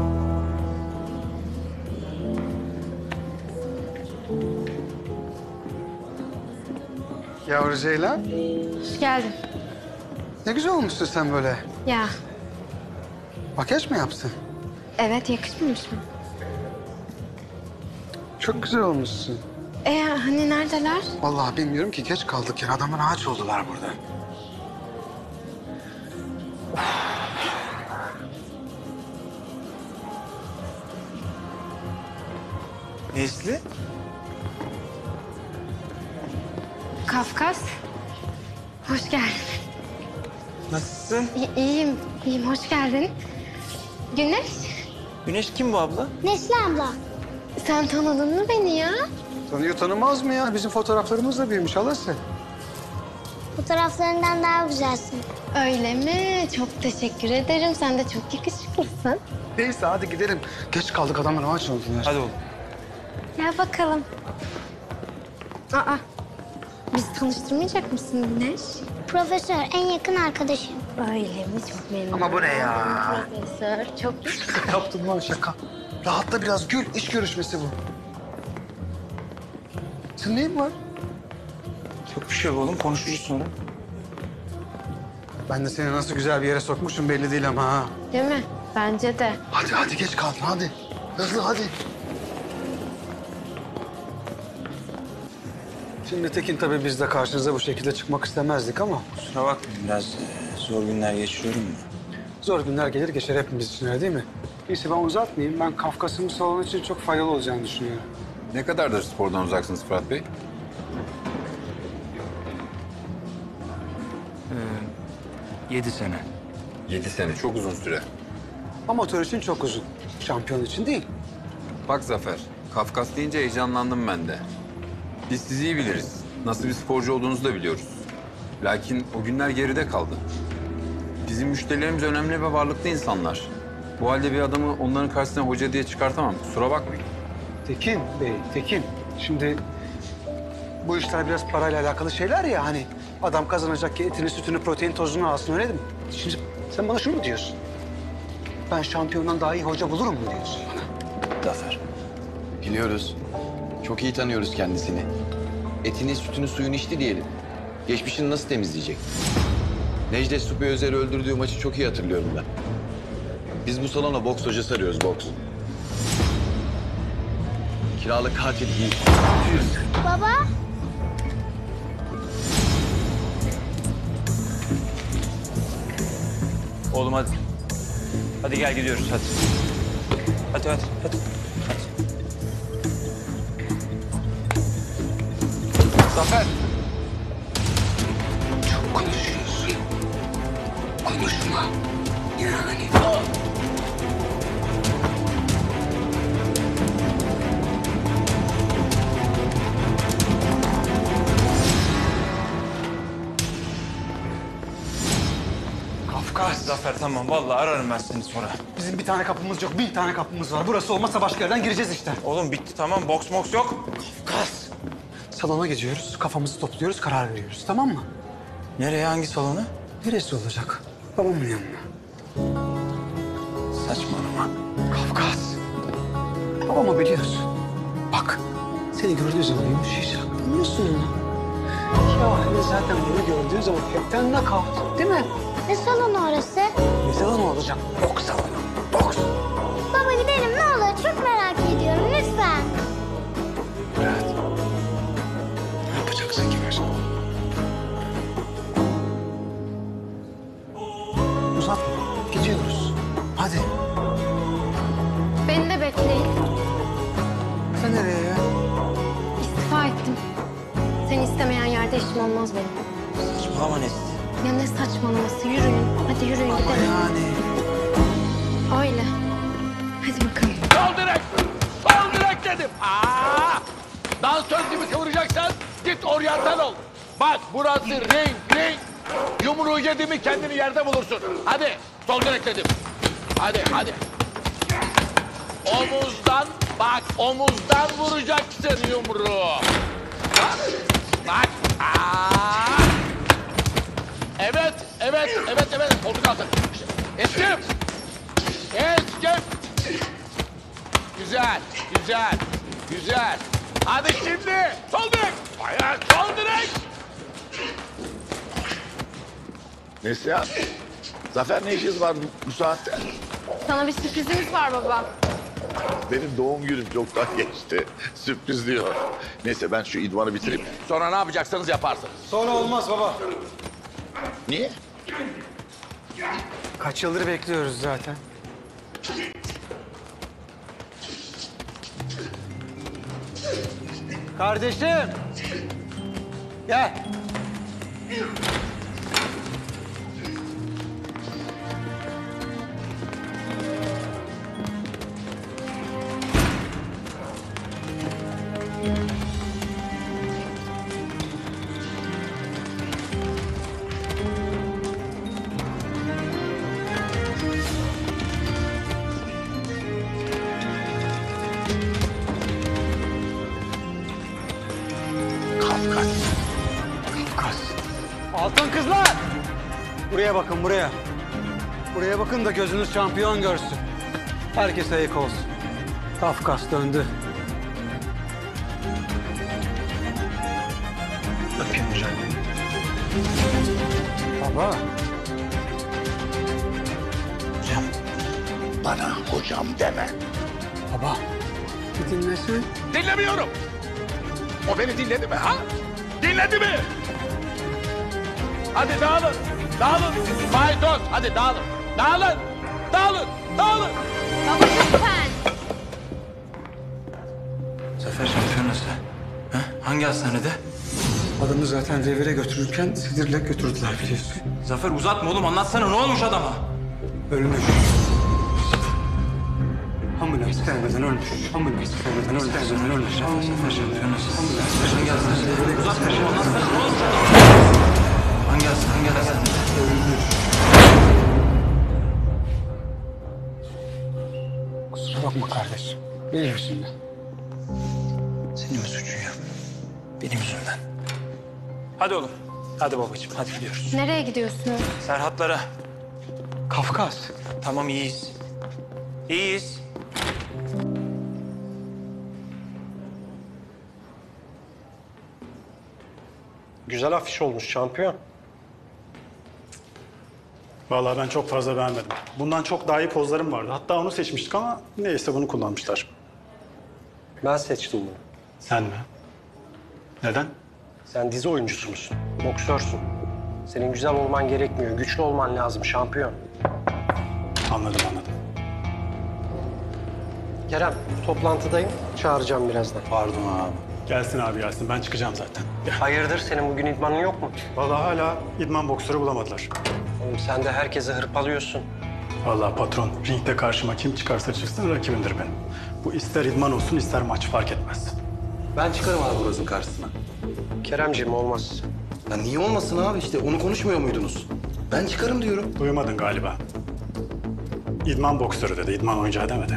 Yavru Ceylan, Hoş geldin. ne güzel olmuşsun sen böyle. Ya Makyaj mı yaptın? evet yakışmamış mı? Çok güzel olmuşsun. Hani neredeler? Vallahi bilmiyorum ki, geç kaldık ya. Adamın ağaç oldular burada. Nesli? Kafkas. Hoş geldin. Nasılsın? İyiyim, iyiyim. Hoş geldin. Güneş. Güneş kim bu abla? Nesli abla. Sen tanıdın mı beni ya? Tanıyor tanımaz mı ya? Bizim fotoğraflarımız da büyümüş halası. Fotoğraflarından daha güzelsin. Öyle mi? Çok teşekkür ederim. Sen de çok yakışıklısın. Neyse hadi gidelim. Geç kaldık, adamın ağaç oldular. Hadi oğlum. Gel bakalım. Aa, bizi tanıştırmayacak mısın Güneş? Profesör en yakın arkadaşım. Öyle mi? Çok memnun Ama bu ne oldum. ya? Profesör, çok Şaka yaptın lan, şaka. Rahatla biraz, gül. İş görüşmesi bu. Senin neyin var? Çok bir şey yok oğlum. Konuşuruz sonra. Ben de seni nasıl güzel bir yere sokmuşum belli değil ama ha. Değil mi? Bence de. Hadi hadi, geç kaldın hadi. Hızlı hadi. Şimdi Tekin tabii biz de karşınıza bu şekilde çıkmak istemezdik ama... Kusura bakmayın biraz zor günler geçiriyorum da. Zor günler gelir geçer hepimiz için, öyle değil mi? Neyse ben uzatmayayım. Ben Kafkas'ın bu salon için çok faydalı olacağını düşünüyorum. Ne kadardır spordan uzaksınız Fırat Bey? 7 sene. 7 sene, çok uzun süre. Amatör için çok uzun. Şampiyon için değil. Bak Zafer, Kafkas deyince heyecanlandım ben de. Biz sizi iyi biliriz. Nasıl bir sporcu olduğunuzu da biliyoruz. Lakin o günler geride kaldı. Bizim müşterilerimiz önemli ve varlıklı insanlar. Bu halde bir adamı onların karşısına hoca diye çıkartamam. Kusura bakmayın. Tekin Bey, Tekin. Şimdi bu işler biraz parayla alakalı şeyler ya, hani adam kazanacak ki etini, sütünü, protein tozunu alsın, öyle değil mi? Şimdi sen bana şunu mu diyorsun? Ben şampiyondan daha iyi hoca bulurum mu diyorsun bana? Zafer, biliyoruz. Çok iyi tanıyoruz kendisini. Etini, sütünü, suyunu içti diyelim. Geçmişini nasıl temizleyecek? Necdet Supi Özer'i öldürdüğü maçı çok iyi hatırlıyorum ben. Biz bu salona boks hocası arıyoruz, boks. Kiralık katil değil. Baba. Oğlum hadi. Hadi gel gidiyoruz hadi. Hadi hadi hadi. Zafer! Çok konuşuyorsun. Konuşma. Yani. Kafkas. Zafer tamam vallahi ararım ben seni sonra. Bizim bir tane kapımız yok, 1000 tane kapımız var. Burası olmazsa başka yerden gireceğiz işte. Oğlum bitti tamam boks moks yok. Kafkas. Salona gidiyoruz, kafamızı topluyoruz, karar veriyoruz, tamam mı? Nereye, hangi salona? Neresi olacak? Babamın yanına. Saçmalama. Kafkas. Babamı biliyorsun. Bak, seni gördüğü zaman yumuşayacak. Tanıyorsun onu. Şahane zaten bunu gördüğü zaman hepten nakavt, değil mi? Ne salonu orası? Ne salonu olacak? Boks salonu. Boks. Baba gidelim ne olur. Çok merak ediyorum lütfen. Evet. Ne yapacaksın ki başka? Uzatma. Gidiyoruz. Hadi. Beni de bekleyin. Sen nereye ya? İstifa ettim. Seni istemeyen yerde işim olmaz benim. Saçmalama Nesli. Ya ne saçmalaması, yürüyün. Hadi yürüyün gidelim. Yani. Öyle. Hadi bakalım. Sol direkt! Sol direkt dedim! Dansöz gibi kıvıracaksan git oryantal ol. Bak burası ring. Yumruğu yedi mi kendini yerde bulursun. Hadi sol direkt dedim. Hadi. Omuzdan bak omuzdan vuracaksın yumruğu. Bak. Evet. Koltuk altı. Eskim. Güzel. Hadi şimdi. Sol direkt. Sol direkt. Neslihan, Zafer ne işiniz var bu saatte? Sana bir sürprizimiz var baba. Benim doğum günüm çoktan geçti. Sürpriz diyor. Neyse ben şu idmanı bitireyim. Sonra ne yapacaksanız yaparsınız. Sonra olmaz baba. Niye? Kaç yıldır bekliyoruz zaten. Kardeşim. Gel. Kafkas. Altın kızlar! Buraya bakın, buraya. Buraya bakın da gözünüz şampiyon görsün. Herkes ayık olsun. Kafkas döndü. Öpeyim hocam. Baba. Hocam. Bana hocam deme. Baba. Bir dinlesin. Dinlemiyorum. O beni dinledi mi ha? Dinledi mi? Hadi dağılın. Faydos hadi dağılın. Dağılın. Baba lütfen. Zafer şampiyonası. Ha? Hangi hastanede? Adamı zaten revire götürürken sinirle götürdüler biliyorsun. Zafer uzatma oğlum, anlatsana ne olmuş adama? Ölmüş. Ambulans gelmeden ölmüş. Zafer şampiyonası. Hangi hastanede? Uzatma oğlum, anlatsana ne olmuş adama? Hangi hastanede? Ölmüş. Kusura bakma kardeşim. Benim yüzümden. Senin mi suçun ya? Benim yüzümden. Hadi oğlum. Hadi babacığım, hadi gidiyoruz. Nereye gidiyorsunuz? Serhatlara. Kafkas. Tamam, iyiyiz. İyiyiz. Güzel afiş olmuş şampiyon. Vallahi ben çok fazla beğenmedim. Bundan çok daha iyi pozlarım vardı. Hatta onu seçmiştik ama neyse bunu kullanmışlar. Ben seçtim bunu. Sen mi? Neden? Sen dizi oyuncusu musun? Boksörsün. Senin güzel olman gerekmiyor. Güçlü olman lazım şampiyon. Anladım. Kerem, toplantıdayım. Çağıracağım birazdan. Pardon abi. Gelsin abi gelsin. Ben çıkacağım zaten. Gel. Hayırdır, senin bugün idmanın yok mu? Vallahi hala idman boksörü bulamadılar. Oğlum sen de herkesi hırpalıyorsun. Vallahi patron, ringde karşıma kim çıkarsa çıksın rakibimdir benim. Bu ister idman olsun ister maç fark etmez. Ben çıkarım abi Buraz'ın karşısına. Keremciğim olmaz. Ya niye olmasın abi, işte onu konuşmuyor muydunuz? Ben çıkarım diyorum. Duymadın galiba. İdman boksörü dedi, idman oyuncağı demedi.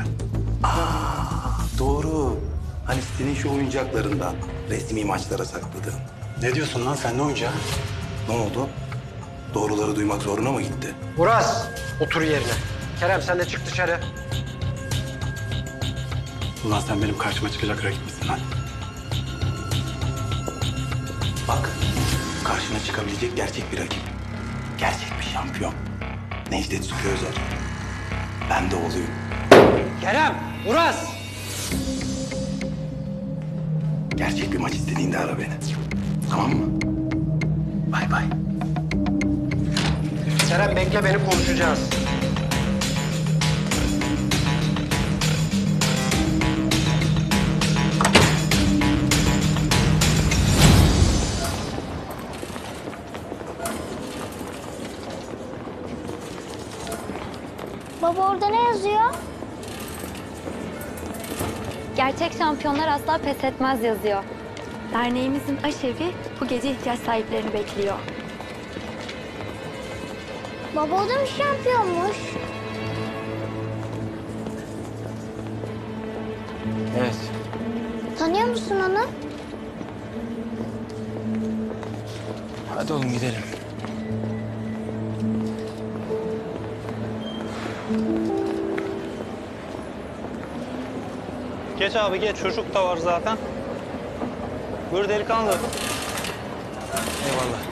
Doğru. Hani senin şu oyuncaklarından resmi maçlara sakladığın. Ne diyorsun lan, sen ne oyuncağı? Ne oldu? Doğruları duymak zoruna mı gitti? Uras, otur yerine. Kerem sen de çık dışarı. Ulan sen benim karşıma çıkacak rakip misin lan? Bak, karşına çıkabilecek gerçek bir rakip. Gerçek bir şampiyon. Necdet Süper Özer. Ben de oğluyum. Kerem, Uras! Gerçek bir maç istediğinde ara beni. Tamam mı? Bay bay. Kerem bekle, beni konuşacağız. Baba orada ne yazıyor? Gerçek şampiyonlar asla pes etmez yazıyor. Derneğimizin aşevi bu gece ihtiyaç sahiplerini bekliyor. Baba o da mı şampiyonmuş? Evet. Tanıyor musun onu? Hadi oğlum gidelim. Geç abi geç. Çocuk da var zaten. Buyur delikanlı. Eyvallah.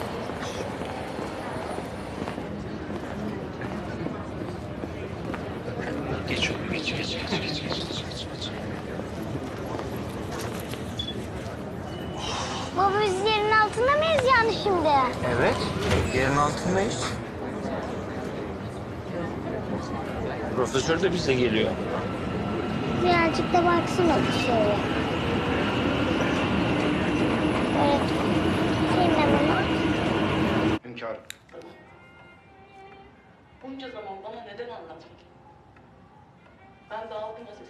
Geç oğlum geç. Baba biz yerin altında mıyız yani şimdi? Evet. Yerin altındayız. Profesör de bize geliyor. Birazcık da baksana dışarıya. Evet. Senin de bana. Hünkârım. Bunca zaman bana neden anlatmadın? Ben dağıldım Aziz.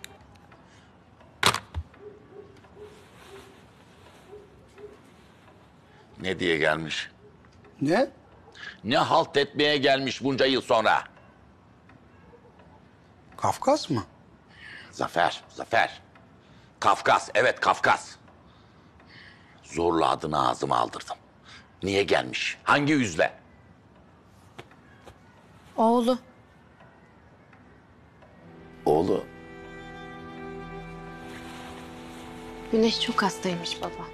Ne diye gelmiş? Ne? Ne halt etmeye gelmiş bunca yıl sonra? Kafkas mı? Zafer. Kafkas, evet Kafkas. Zorla adını ağzıma aldırdım. Niye gelmiş? Hangi yüzle? Oğlu. Oğlu. Güneş çok hastaymış baba.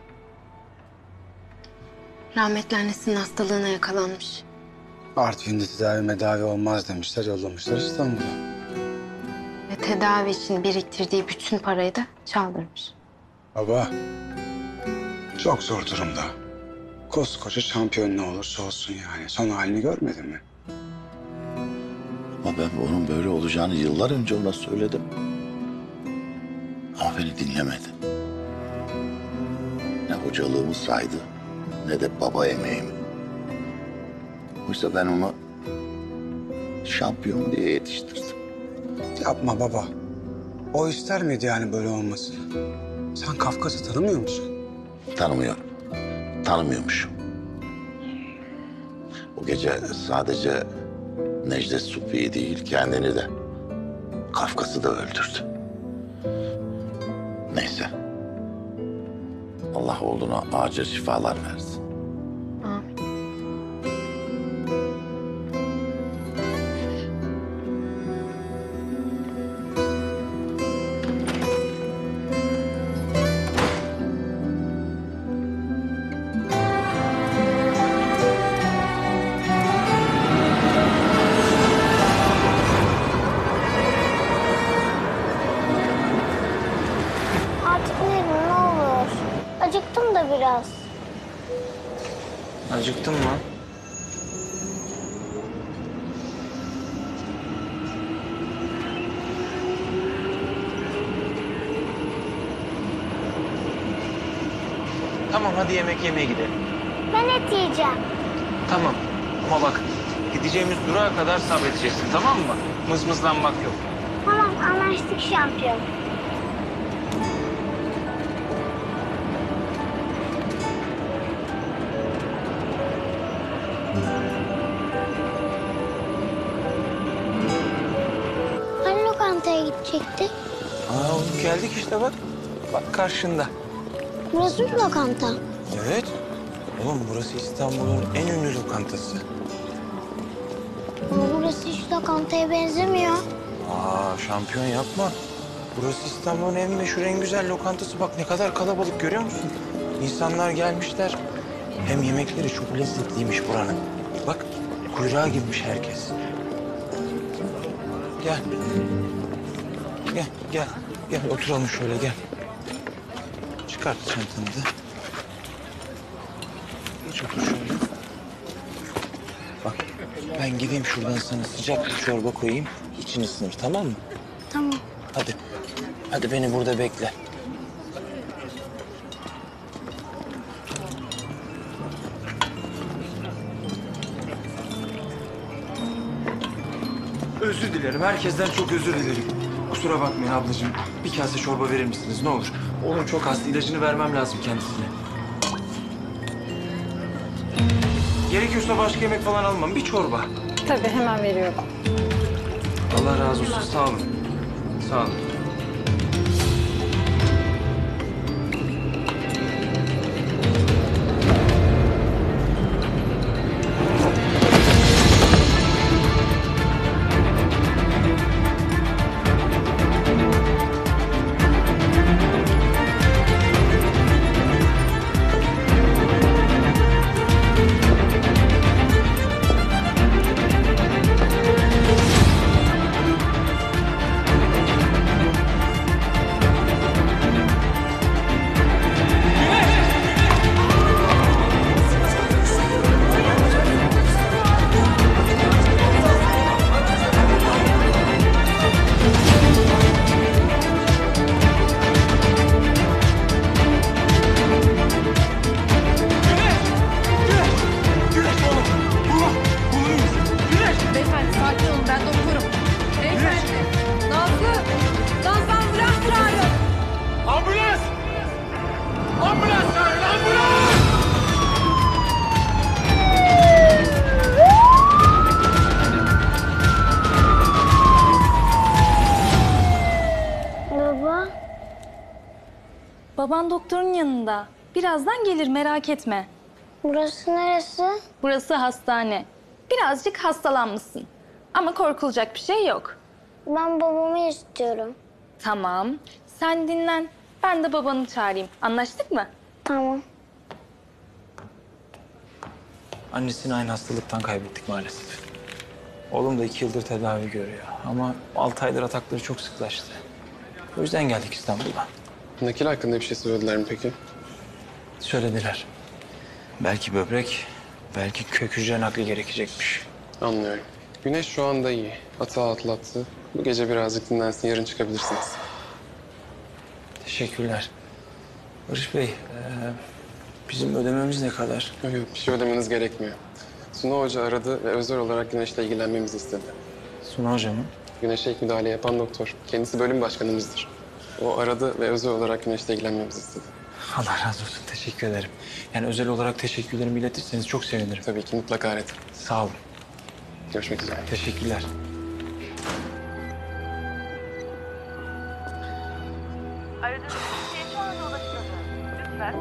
Rahmetli annesinin hastalığına yakalanmış. Artvin'de tedavi medavi olmaz demişler, yollamışlar İstanbul'a. Ve tedavi için biriktirdiği bütün parayı da çaldırmış. Baba, çok zor durumda. Koskoca şampiyon ne olursa olsun yani. Son halini görmedin mi? Ama ben onun böyle olacağını yıllar önce ona söyledim. Ama beni dinlemedi. Ne hocalığımı saydı, ne de baba emeğimi. Oysa ben onu şampiyon diye yetiştirdim. Yapma baba. O ister miydi yani böyle olmasını? Sen Kafkas'ı tanımıyor musun? Tanımıyorum. Tanımıyormuşum. O gece sadece Necdet Supi'yi değil, kendini de, Kafkas'ı da öldürdü. Neyse. Allah oğluna acil şifalar versin. Artık ne olur. Acıktım da biraz. Acıktın mı? Tamam hadi yemek yemeye gidelim. Ben et yiyeceğim. Tamam ama bak gideceğimiz durağa kadar sabredeceksin tamam mı? Mızmızlanmak yok. Tamam anlaştık şampiyon. Hani lokantaya gidecektik? Aa oğlum geldik işte bak. Bak karşında. Burası mı lokanta? Evet. Oğlum burası İstanbul'un en ünlü lokantası. Ama burası hiç lokantaya benzemiyor. Aa şampiyon yapma. Burası İstanbul'un en meşhur, en güzel lokantası. Bak ne kadar kalabalık görüyor musun? İnsanlar gelmişler. Hem yemekleri çok lezzetliymiş buranın. Bak kuyruğa girmiş herkes. Gel. Gel oturalım şöyle gel. Çıkart çantanı da. Geç otur şöyle. Bak ben gideyim şuradan sana sıcak bir çorba koyayım. İçin ısınır tamam mı? Tamam. Hadi. Hadi beni burada bekle. Özür dilerim. Herkesten çok özür dilerim. Kusura bakmayın ablacığım. Bir kase çorba verir misiniz ne olur? Oğlum çok hasta. İlacını vermem lazım kendisine. Gerekiyorsa başka yemek falan almam. Bir çorba. Tabii hemen veriyorum. Allah razı olsun. Sağ olun. Sağ olun. Beyefendi sakin olun, ben doktorum. Beyefendi, Nazlı! Nazlı ambulans çağırın! Ambulans! Ambulans çağırın, ambulans! Baba. Baban doktorun yanında. Birazdan gelir merak etme. Burası neresi? Burası hastane. Birazcık hastalanmışsın. Ama korkulacak bir şey yok. Ben babamı istiyorum. Tamam. Sen dinlen. Ben de babanı çağırayım. Anlaştık mı? Tamam. Annesini aynı hastalıktan kaybettik maalesef. Oğlum da 2 yıldır tedavi görüyor. Ama 6 aydır atakları çok sıklaştı. O yüzden geldik İstanbul'a. Nakil hakkında bir şey söylediler mi peki? Söylediler. Belki böbrek, belki kök hücre nakli gerekecekmiş. Anlıyorum. Güneş şu anda iyi. Atağı atlattı. Bu gece birazcık dinlensin. Yarın çıkabilirsiniz. Teşekkürler. Barış Bey, bizim ödememiz ne kadar? Yok yok, bir şey ödemeniz gerekmiyor. Suna Hoca aradı ve özel olarak Güneş'le ilgilenmemizi istedi. Suna Hoca mı? Güneş'e ilk müdahale yapan doktor. Kendisi bölüm başkanımızdır. O aradı ve özel olarak Güneş'le ilgilenmemizi istedi. Allah razı olsun, teşekkür ederim. Yani özel olarak teşekkürlerimi iletirseniz çok sevinirim. Tabii ki, mutlaka iletin. Sağ olun. Görüşmek üzere. Teşekkürler. Aradığınız kişiye şu anda ulaşılamıyor. Lütfen.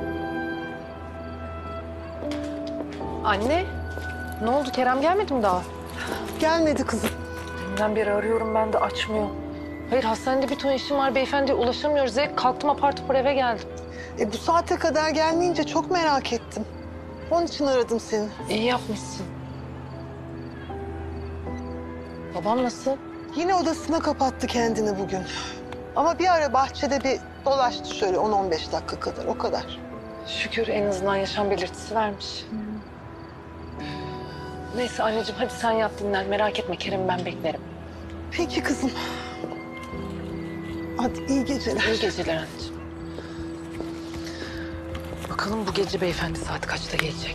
Anne, ne oldu? Kerem gelmedi mi daha? Gelmedi kızım. Deminden beri arıyorum, ben de açmıyor. Hayır, hastanede bir ton işim var beyefendi. Ulaşamıyoruz. Kalktım apar topar eve geldim. Bu saate kadar gelmeyince çok merak ettim. Onun için aradım seni. İyi yapmışsın. Babam nasıl? Yine odasına kapattı kendini bugün. Ama bir ara bahçede bir dolaştı şöyle 10-15 dakika kadar, o kadar. Şükür en azından yaşam belirtisi vermiş. Neyse anneciğim, hadi sen yat dinlen. Merak etme Kerem'i ben beklerim. Peki kızım. Hadi iyi geceler. İyi geceler anneciğim. Bakalım bu gece beyefendi saat kaçta gelecek?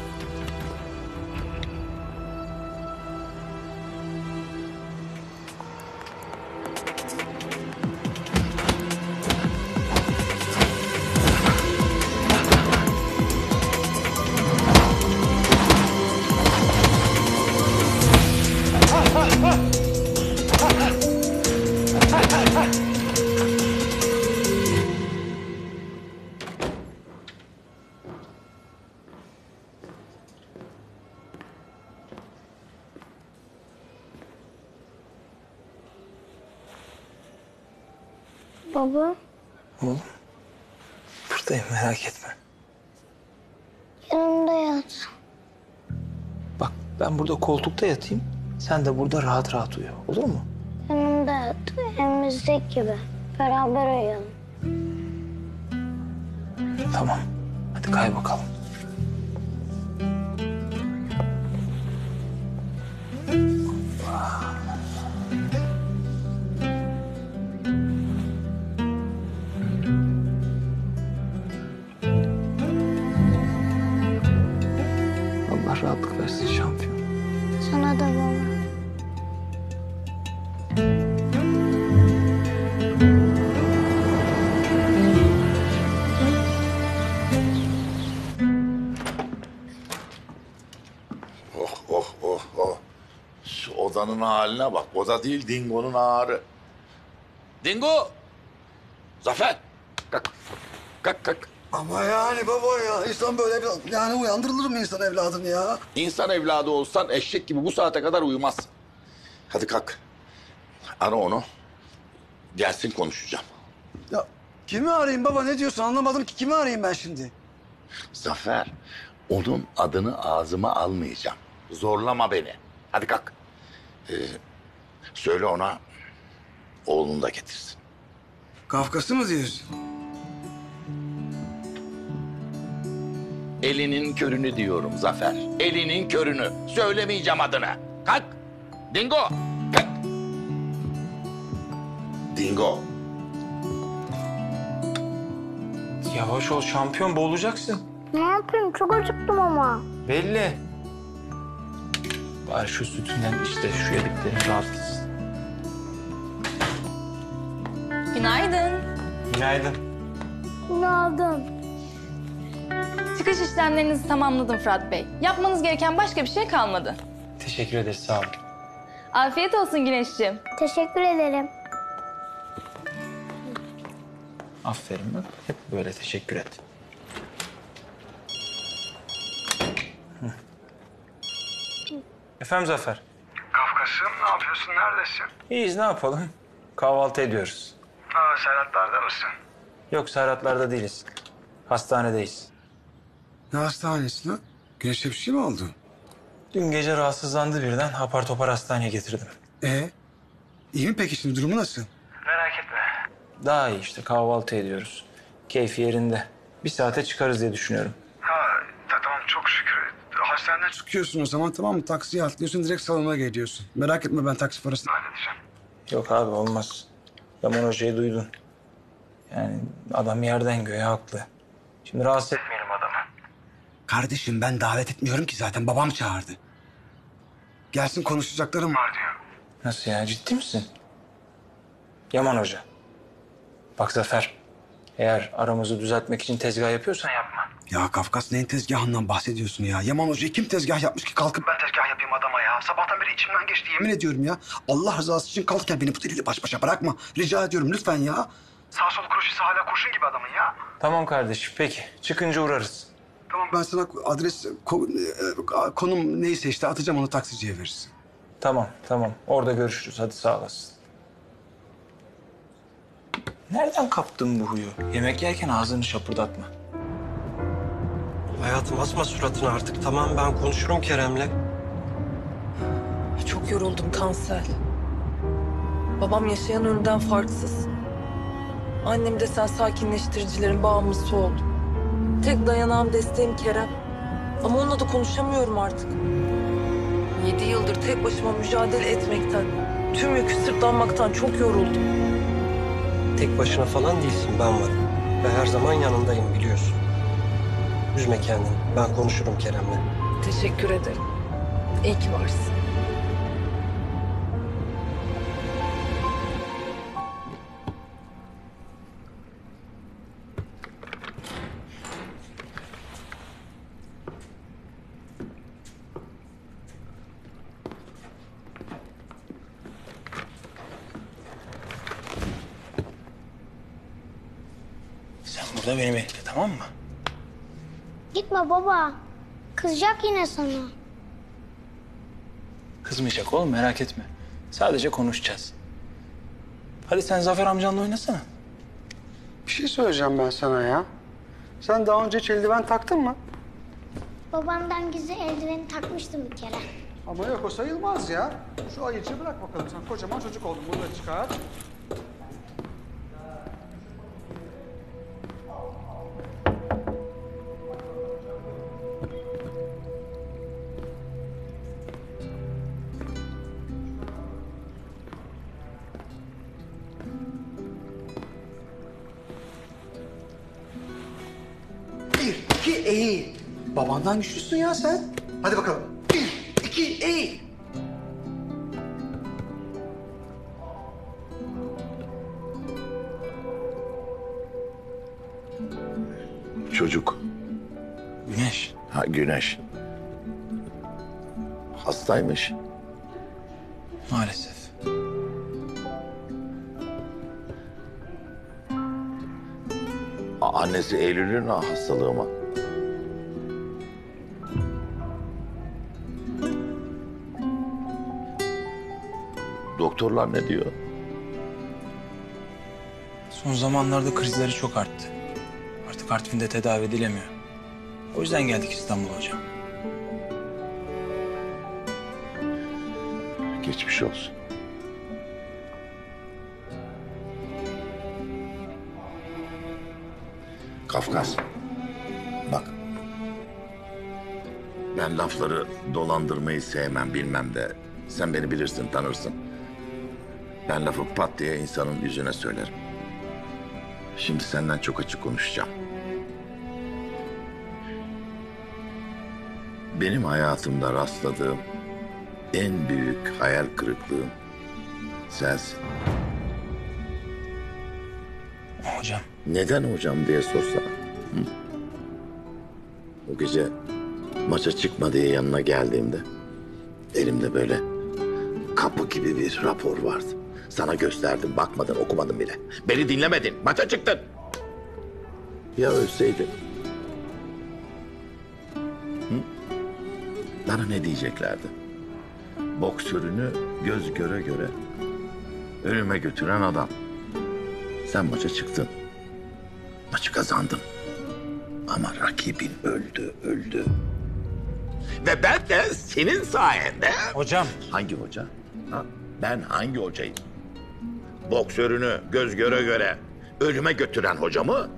Baba, Oğlum, buradayım merak etme. yanımda yat. Bak ben burada koltukta yatayım, sen de burada rahat rahat uyu. Olur mu? Yanımda yat. Evimizdeki gibi. Beraber uyuyalım. Tamam. Hadi kay bakalım. Allah rahatlık versin şampiyon. Sana da baba. Ozan'ın haline bak. O da değil, Dingo'nun ağrı. Dingo! Zafer! Kalk. Kalk kalk. Ama yani baba ya insan böyle bir yani uyandırılır mı insan evladını ya? İnsan evladı olsan eşek gibi bu saate kadar uyumazsın. Hadi kalk. Ara onu. Gelsin konuşacağım. Ya kimi arayayım baba ne diyorsun anlamadım ki kimi arayayım ben şimdi? Zafer, onun adını ağzıma almayacağım. Zorlama beni. Hadi kalk. Söyle ona oğlunu da getirsin. Kafkas'ı mı diyorsun? Elinin körünü diyorum Zafer. Elinin körünü. Söylemeyeceğim adını. Kalk. Dingo. Kalk. Dingo. Yavaş ol şampiyon, boğulacaksın. Ne yapayım? Çok acıktım ama. Belli. Bari şu sütünden işte şu yediklerin rahatlasın. Günaydın. Günaydın. Günaydın. Çıkış işlemlerinizi tamamladım Fırat Bey. Yapmanız gereken başka bir şey kalmadı. Teşekkür ederiz, sağ olun. Afiyet olsun Güneşciğim. Teşekkür ederim. Aferin bak. Hep böyle teşekkür et. Hı. Efendim Zafer. Kafkas'ım ne yapıyorsun neredesin? İyiyiz, ne yapalım? Kahvaltı ediyoruz. Serhatlar'da mısın? Yok, Serhatlar'da değiliz. Hastanedeyiz. Ne hastanesi lan? Güneş'e bir şey mi oldu? Dün gece rahatsızlandı birden. Apar topar hastaneye getirdim. İyi mi peki şimdi durumu nasıl? Merak etme. Daha iyi işte, kahvaltı ediyoruz. Keyfi yerinde. Bir saate çıkarız diye düşünüyorum. Tamam çok şükür. Hastaneden çıkıyorsun o zaman tamam mı? Taksiye atlıyorsun direkt salona geliyorsun. Merak etme ben taksi parasını halledeceğim. Yok abi, olmaz. Yaman Hoca'yı duydun. Yani adam yerden göğe haklı. Şimdi rahatsız etmeyelim adamı. Kardeşim ben davet etmiyorum ki zaten babam çağırdı. Gelsin konuşacaklarım var diyor. Nasıl ya, ciddi misin? Yaman Hoca. Bak Zafer, eğer aramızı düzeltmek için tezgah yapıyorsan yapma. Ya Kafkas neyin tezgahından bahsediyorsun ya? Yaman Hoca'ya kim tezgah yapmış ki kalkıp ben tezgah yapayım adama ya? Sabahtan beri içimden geçti yemin ediyorum ya. Allah rızası için kalk beni bu deliyle baş başa bırakma. Rica ediyorum lütfen ya. Sağ sol kroşesi hala kurşun gibi adamın ya. Tamam kardeşim, peki. Çıkınca uğrarız. Tamam ben sana adres, konum neyse işte atacağım onu taksiciye verirsin. Tamam, tamam. Orada görüşürüz. Hadi sağ olasın. Nereden kaptın bu huyu? Yemek yerken ağzını şapırdatma. Hayatım asma suratını artık. Tamam ben konuşurum Kerem'le. Çok yoruldum Tansel. Babam yaşayan ölümden farksız. Annem de sen sakinleştiricilerin bağımlısı oldu. Tek dayanağım desteğim Kerem. Ama onunla da konuşamıyorum artık. 7 yıldır tek başıma mücadele etmekten, tüm yükü sırtlanmaktan çok yoruldum. Tek başına falan değilsin ben varım. Ve her zaman yanındayım biliyorsun. Üzme kendini. Ben konuşurum Kerem'le. Teşekkür ederim. İyi ki varsın. Sen burada beni bekle, tamam mı? Gitme baba. Kızacak yine sana. Kızmayacak oğlum, merak etme. Sadece konuşacağız. Hadi sen Zafer amcanla oynasana. Bir şey söyleyeceğim ben sana ya. Sen daha önce hiç eldiven taktın mı? Babamdan gizli eldiveni takmıştım bir kere. Ama yok o sayılmaz ya. Şu ayıcı bırak bakalım sen kocaman çocuk oldun bunu da çıkar. Bir, iki, eğil. Babandan güçlüsün ya sen. Hadi bakalım. Bir, iki, eğil. Çocuk. Güneş. Ha Güneş. Hastaymış. Maalesef. Annesi Eylül'ün hastalığı mı? Doktorlar ne diyor? Son zamanlarda krizleri çok arttı. Artık Artvin'de tedavi edilemiyor. O yüzden geldik İstanbul'a hocam. Geçmiş olsun. Kafkas. Bak. Ben lafları dolandırmayı sevmem bilmem de. Sen beni bilirsin, tanırsın. Ben lafı pat diye insanın yüzüne söylerim. Şimdi senden çok açık konuşacağım. Benim hayatımda rastladığım en büyük hayal kırıklığım sensin. Hocam. Neden hocam diye sorsana. Hı? O gece maça çıkma diye yanına geldiğimde elimde böyle kapı gibi bir rapor vardı. Sana gösterdim, bakmadın, okumadın bile. Beni dinlemedin, maça çıktın. Ya ölseydin? Hı? Bana ne diyeceklerdi? Boksörünü göz göre göre ölüme götüren adam. Sen maça çıktın. Maçı kazandın. Ama rakibin öldü. Ve ben de senin sayende... Hocam. Hangi hoca? Ha? Ben hangi hocayım? Boksörünü göz göre göre ölüme götüren hoca mı?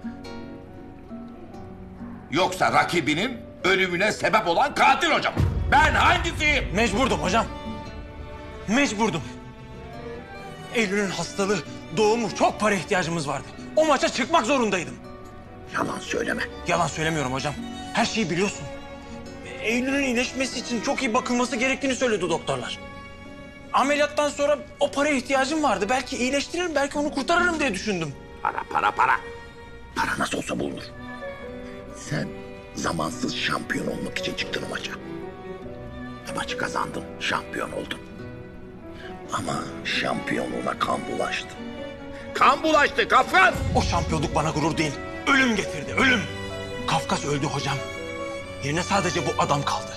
Yoksa rakibinin ölümüne sebep olan katil hoca mı? Ben hangisiyim? Mecburdum hocam. Mecburdum. Eylül'ün hastalığı, doğumu, çok para ihtiyacımız vardı. O maça çıkmak zorundaydım. Yalan söyleme. Yalan söylemiyorum hocam. Her şeyi biliyorsun. Eylül'ün iyileşmesi için çok iyi bakılması gerektiğini söyledi doktorlar. Ameliyattan sonra o paraya ihtiyacım vardı. Belki iyileştiririm, belki onu kurtarırım diye düşündüm. Para. Para nasıl olsa bulunur. Sen zamansız şampiyon olmak için çıktın o maça. Maçı kazandın, şampiyon oldun. Ama şampiyonluğuna kan bulaştı. Kan bulaştı Kafkas! O şampiyonluk bana gurur değil, ölüm getirdi, ölüm. Kafkas öldü hocam. Yerine sadece bu adam kaldı.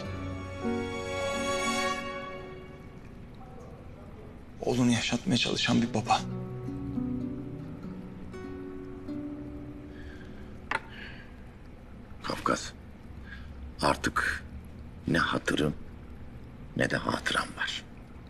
Oğlunu yaşatmaya çalışan bir baba. Kafkas, artık ne hatırın ne de hatıram var.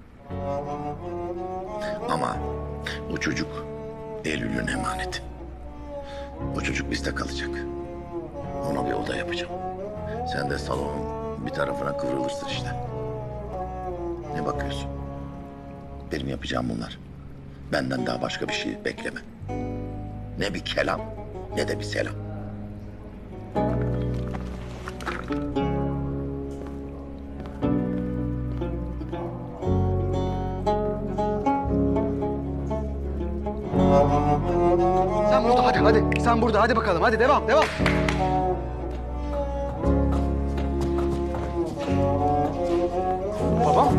Ama o çocuk Eylül'ün emaneti. O çocuk bizde kalacak. Ona bir oda yapacağım. Sen de salonun bir tarafına kıvrılırsın işte. Ne bakıyorsun? Benim yapacağım bunlar. Benden daha başka bir şey bekleme. Ne bir kelam ne de bir selam. Sen burada hadi. Sen burada hadi bakalım. Hadi devam. Babam.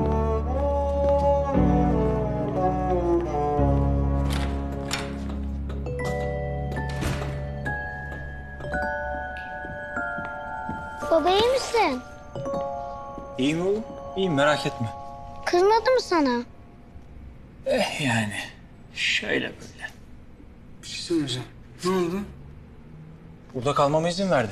Baba iyi misin? İyiyim oğlum, iyiyim merak etme. Kızmadı mı sana? Yani şöyle böyle. Bir şey söyleyeceğim. Ne oldu? Burada kalmama izin verdi.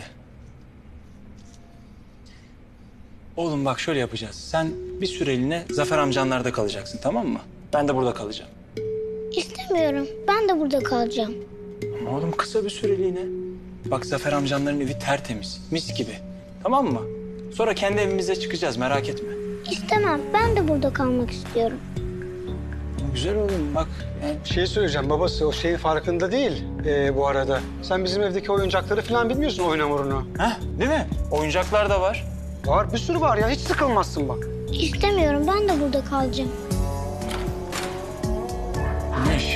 Oğlum bak şöyle yapacağız. Sen bir süreliğine Zafer amcanlarda kalacaksın, tamam mı? Ben de burada kalacağım. İstemiyorum. Ben de burada kalacağım. Ama oğlum kısa bir süreliğine. Bak Zafer amcanların evi tertemiz, mis gibi. Tamam mı? Sonra kendi evimize çıkacağız, merak etme. İstemem. Ben de burada kalmak istiyorum. Güzel oğlum bak. Bir şey söyleyeceğim. Babası o şeyin farkında değil bu arada. Sen bizim evdeki oyuncakları falan bilmiyorsun, oyun hamurunu. Heh, değil mi? Oyuncaklar da var. Var, bir sürü var ya. Hiç sıkılmazsın bak. İstemiyorum. Ben de burada kalacağım. Güneş.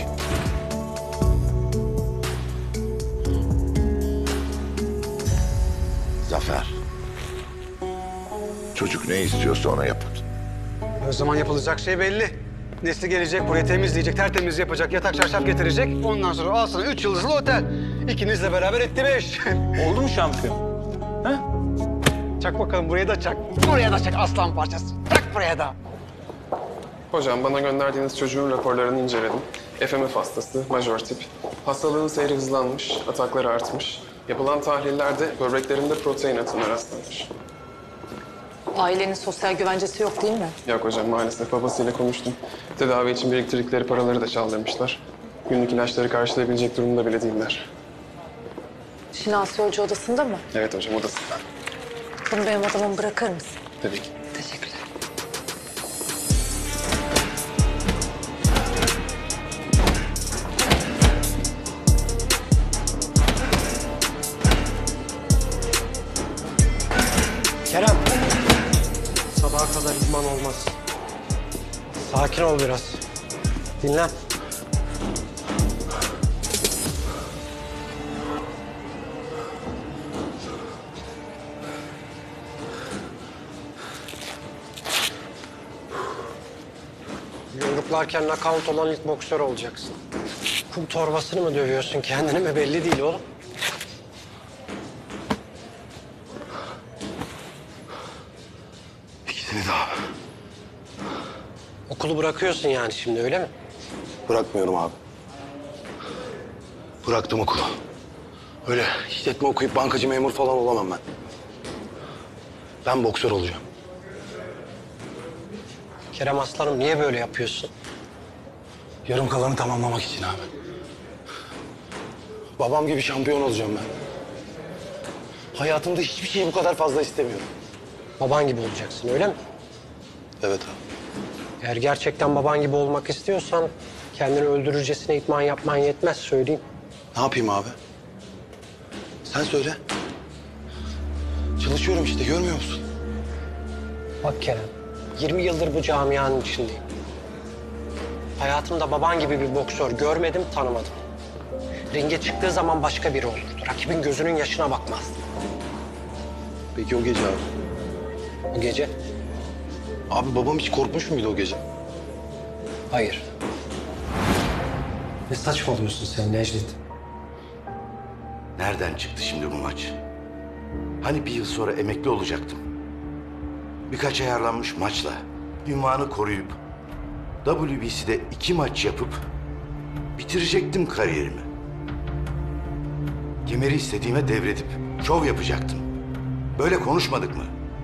Zafer. Çocuk ne istiyorsa ona yapın. O zaman yapılacak şey belli. Nesli gelecek, burayı temizleyecek, tertemiz yapacak, yatak çarşaf getirecek. Ondan sonra al sana 3 yıldızlı otel. İkinizle beraber etti 5. Oldu mu şampiyon? Ha? Çak bakalım, buraya da çak. Buraya da çak aslan parçası. Çak buraya da. Hocam bana gönderdiğiniz çocuğun raporlarını inceledim. FMF hastası, majör tip. Hastalığın seyri hızlanmış, atakları artmış. Yapılan tahlillerde böbreklerinde protein atımına rastlanmış. Ailenin sosyal güvencesi yok değil mi? Yok hocam maalesef babasıyla konuştum. Tedavi için biriktirdikleri paraları da çaldırmışlar. Günlük ilaçları karşılayabilecek durumda bile değiller. Şinasi Hoca odasında mı? Evet hocam odasında. Bunu benim adamıma bırakır mısın? Tabii ki. Teşekkürler. Kerem. Sabaha kadar idman olmaz. Sakin ol biraz. Dinlen. Yumruklarken nakavt olan ilk boksör olacaksın. Kum torbasını mı dövüyorsun kendini mi belli değil oğlum. İkisini de abi. Okulu bırakıyorsun yani şimdi öyle mi? Bırakmıyorum abi. Bıraktım okulu. Öyle işletme okuyup bankacı memur falan olamam ben. Ben boksör olacağım. Kerem aslanım niye böyle yapıyorsun? Yarım kalanı tamamlamak için abi. Babam gibi şampiyon olacağım ben. Hayatımda hiçbir şeyi bu kadar fazla istemiyorum. Baban gibi olacaksın öyle mi? Evet abi. Eğer gerçekten baban gibi olmak istiyorsan kendini öldürürcesine idman yapman yetmez söyleyeyim. Ne yapayım abi? Sen söyle. Çalışıyorum işte görmüyor musun? Bak Kerem, 20 yıldır bu camianın içindeyim. Hayatımda baban gibi bir boksör görmedim, tanımadım. Ringe çıktığı zaman başka biri olurdu. Rakibin gözünün yaşına bakmazdı. Peki o gece abi? O gece? Abi babam hiç korkmuş muydu o gece? Hayır. Ne saçmalıyorsun sen Necdet? Nereden çıktı şimdi bu maç? Hani bir yıl sonra emekli olacaktım. Birkaç ayarlanmış maçla ünvanı koruyup WBC'de 2 maç yapıp bitirecektim kariyerimi. Kemeri istediğime devredip şov yapacaktım. Böyle konuşmadık mı?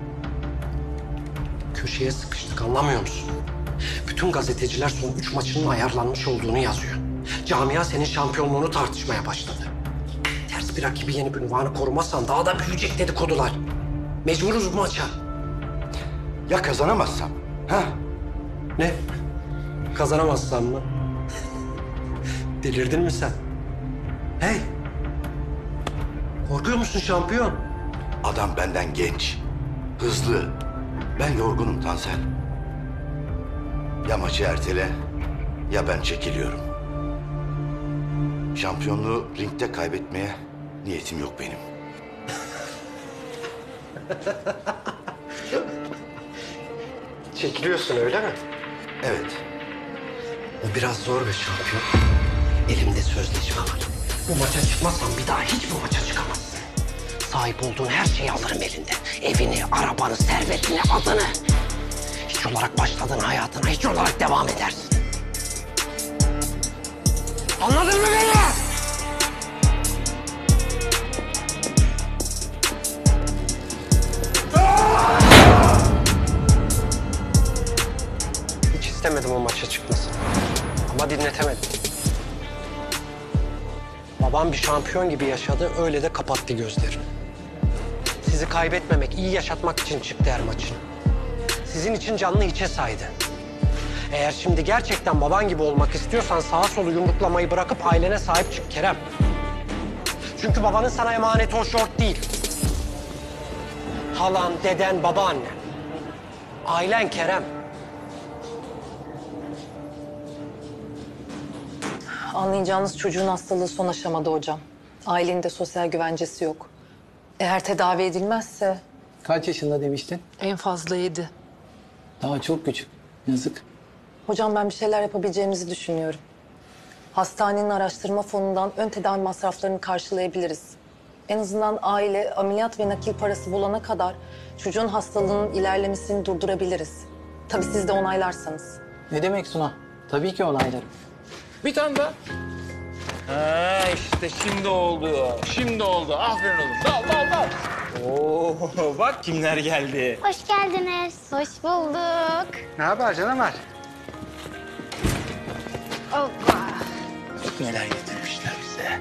Köşeye sıkıştık anlamıyor musun? Bütün gazeteciler son 3 maçının ayarlanmış olduğunu yazıyor. Camia senin şampiyonluğunu tartışmaya başladı. Ters bir rakibi yenip ünvanı korumazsan daha da büyüyecek dedikodular. Mecburuz bu maça. Ya kazanamazsam? Ha? Ne? Kazanamazsan mı? Delirdin mi sen? Hey! Korkuyor musun şampiyon? Adam benden genç, hızlı. Ben yorgunum Tansel. Ya maçı ertele ya ben çekiliyorum. Şampiyonluğu ringde kaybetmeye niyetim yok benim. Çekiliyorsun öyle mi? Evet. O biraz zor be şampiyon. Elimde sözleşme var. Bu maça çıkmazsan bir daha hiç bu maça çıkamazsın. Sahip olduğun her şeyi alırım elinden. Evini, arabanı, servetini, adını. Hiç olarak başladığın hayatına hiç olarak devam edersin. Anladın mı beni? Hiç istemedim o maça çıkmasını. Ama dinletemedim. Babam bir şampiyon gibi yaşadı, öyle de kapattı gözlerini. Sizi kaybetmemek, iyi yaşatmak için çıktı her maçın. Sizin için canını hiçe saydı. Eğer şimdi gerçekten baban gibi olmak istiyorsan sağa solu yumruklamayı bırakıp ailene sahip çık Kerem. Çünkü babanın sana emaneti o şort değil. Halan, deden, babaannen. Ailen Kerem. Anlayacağınız çocuğun hastalığı son aşamada hocam. Ailenin de sosyal güvencesi yok. Eğer tedavi edilmezse Kaç yaşında demiştin? en fazla 7. Daha çok küçük. Yazık. Hocam ben bir şeyler yapabileceğimizi düşünüyorum. Hastanenin araştırma fonundan ön tedavi masraflarını karşılayabiliriz. En azından aile ameliyat ve nakil parası bulana kadar çocuğun hastalığının ilerlemesini durdurabiliriz. Tabii siz de onaylarsanız. Ne demek Suna? Tabii ki onaylarım. Bir tane daha. Ha işte şimdi oldu. Şimdi oldu. Aferin oğlum. Dal. Oo bak kimler geldi. Hoş geldiniz. Hoş bulduk. Ne haber canavar? Hoppa. Neler getirmişler bize.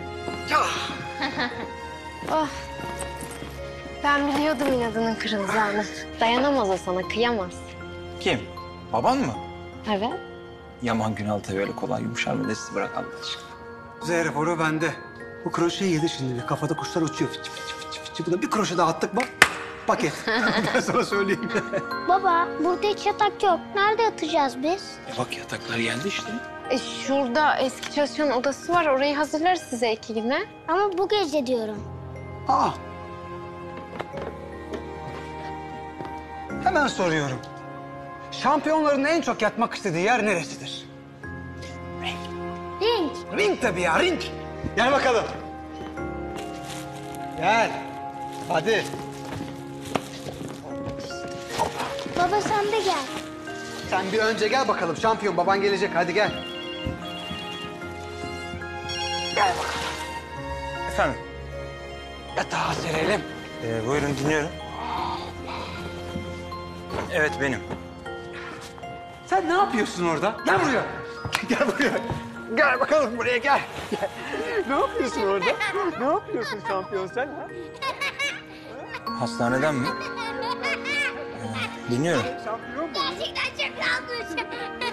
Oh. Ben biliyordum inadının kırılacağını. Dayanamaz o sana, kıyamaz. Kim? Baban mı? Evet. Yaman Günal tabii öyle kolay yumuşar mı sizi bırak Allah aşkına. Kuzey raporu bende. Bu kroşeyi yedi şimdi. Kafada kuşlar uçuyor. Fıçı fıçı fıçı fıçı. Buna bir kroşe daha attık mı? Paket. Ben sana söyleyeyim. Baba burada hiç yatak yok. Nerede yatacağız biz? Bak yataklar geldi işte. Şurada eski çalışan odası var. Orayı hazırlarız size 2 güne. Ama bu gece diyorum. Aa. Hemen soruyorum. Şampiyonların en çok yatmak istediği yer neresidir? Ring. Ring tabii ya, ring. Gel bakalım. Gel. Hadi. Baba sen de gel. Sen bir önce gel bakalım. Şampiyon baban gelecek. Hadi gel. Gel bakalım. Efendim? Yatağa serelim. Buyurun dinliyorum. Evet benim. Sen ne yapıyorsun orada? Gel buraya. Gel buraya. Gel bakalım buraya gel. Gel. Ne yapıyorsun orada? Ne yapıyorsun şampiyon sen ha? Hastaneden mi? Dinliyorum. Şampiyon mu? Gerçekten çok rahatmış.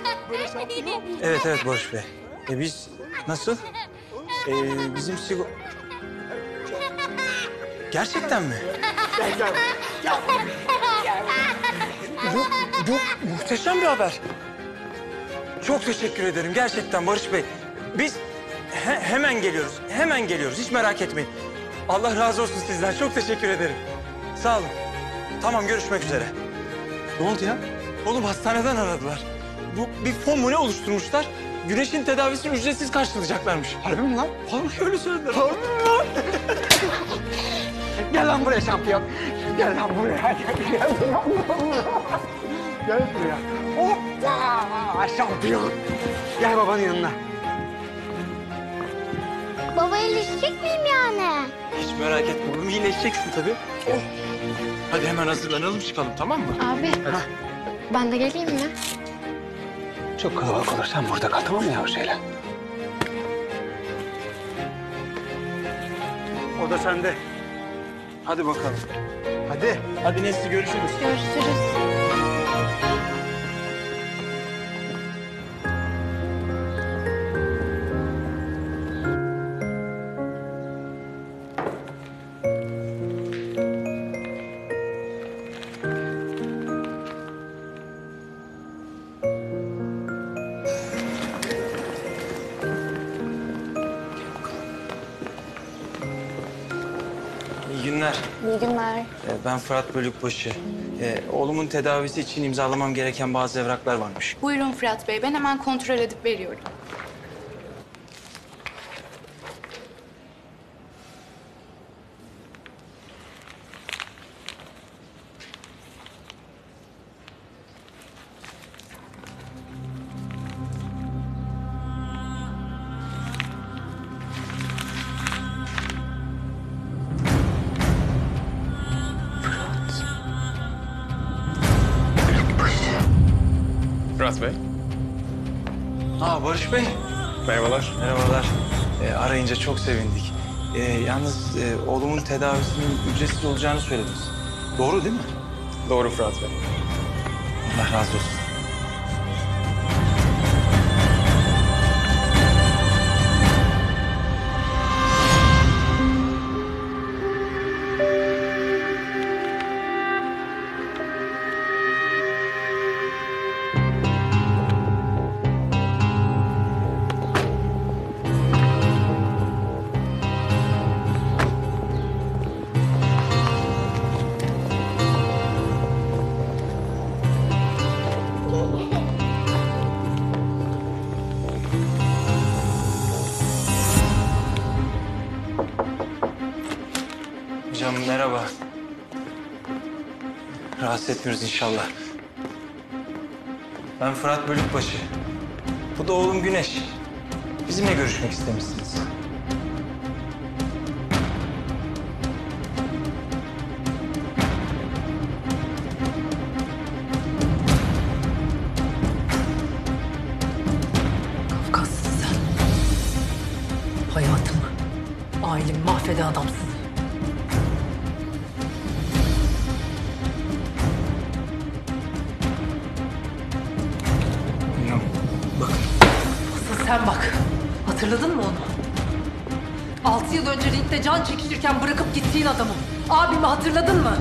Evet Barış Bey. Biz nasıl? Bizim Gerçekten mi? Gel. Gel. Bu muhteşem bir haber. Çok teşekkür ederim gerçekten Barış Bey. Biz hemen geliyoruz. Hemen geliyoruz. Hiç merak etmeyin. Allah razı olsun sizden. Çok teşekkür ederim. Sağ olun. Tamam görüşmek üzere. Ne oldu ya? Oğlum hastaneden aradılar. Bu bir fon mu ne oluşturmuşlar? Güneş'in tedavisini ücretsiz karşılayacaklarmış. Harbi mi lan? Vallahi öyle söylediler. Gel lan buraya şampiyon. Gel lan buraya. Gel lan buraya. Gel buraya. Hoppa! Şampiyon. Gel babanın yanına. Baba iyileşecek miyim yani? Hiç merak etme oğlum. İyileşeceksin tabii. Oh. Hadi hemen hazırlanalım çıkalım tamam mı? Abi, ben de geleyim mi? Çok kalabalık olur. Sen burada kal tamam mı yavru şeyle? O da sende. Hadi bakalım. Hadi. Hadi Nesli görüşürüz. Görüşürüz. İyi günler. İyi günler. Ben Fırat Bölükbaşı. Oğlumun tedavisi için imzalamam gereken bazı evraklar varmış. Buyurun Fırat Bey, ben hemen kontrol edip veriyorum. Fırat Bey. Barış Bey. Merhabalar. Merhabalar. Arayınca çok sevindik. Yalnız oğlumun tedavisinin ücretsiz olacağını söylediniz. Doğru değil mi? Doğru Fırat Bey. Allah razı olsun. Merhaba. Rahatsız etmiyoruz inşallah. Ben Fırat Bölükbaşı. Bu da oğlum Güneş. Bizimle görüşmek istemişsiniz. Kafkaslısın sen. Hayatımı, ailemi mahveden adamsın. Bilmem. Bakın. Asıl sen bak. Hatırladın mı onu? 6 yıl önce ringde can çekişirken bırakıp gittiğin adamı. Abimi hatırladın mı?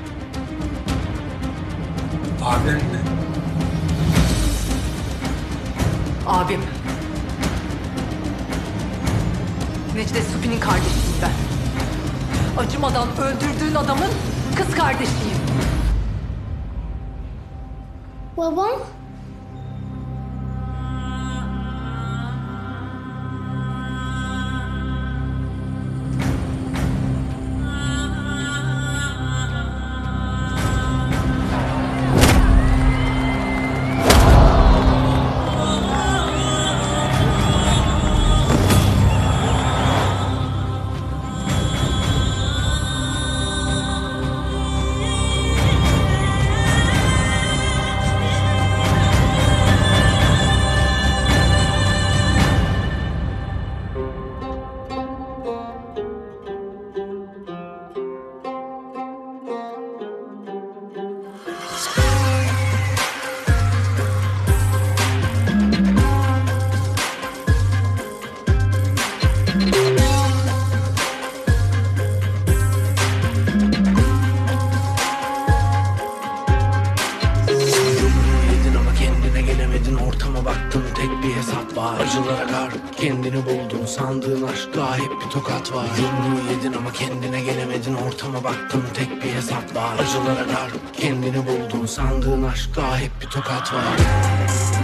Abim mi? Abim. Necdet Supi'nin kardeşiyim ben. Acımadan öldürdüğün adamın kız kardeşiyim. Babam? Yedin ama kendine gelemedin, ortama baktın tek bir hesap var. Acılara karıp kendini buldun, sandığın aşkta hep bir tokat var. Yumruğu yedin ama kendine gelemedin, ortama baktın tek bir hesap var. Acılara karıp kendini buldun, sandığın aşkta hep bir tokat var.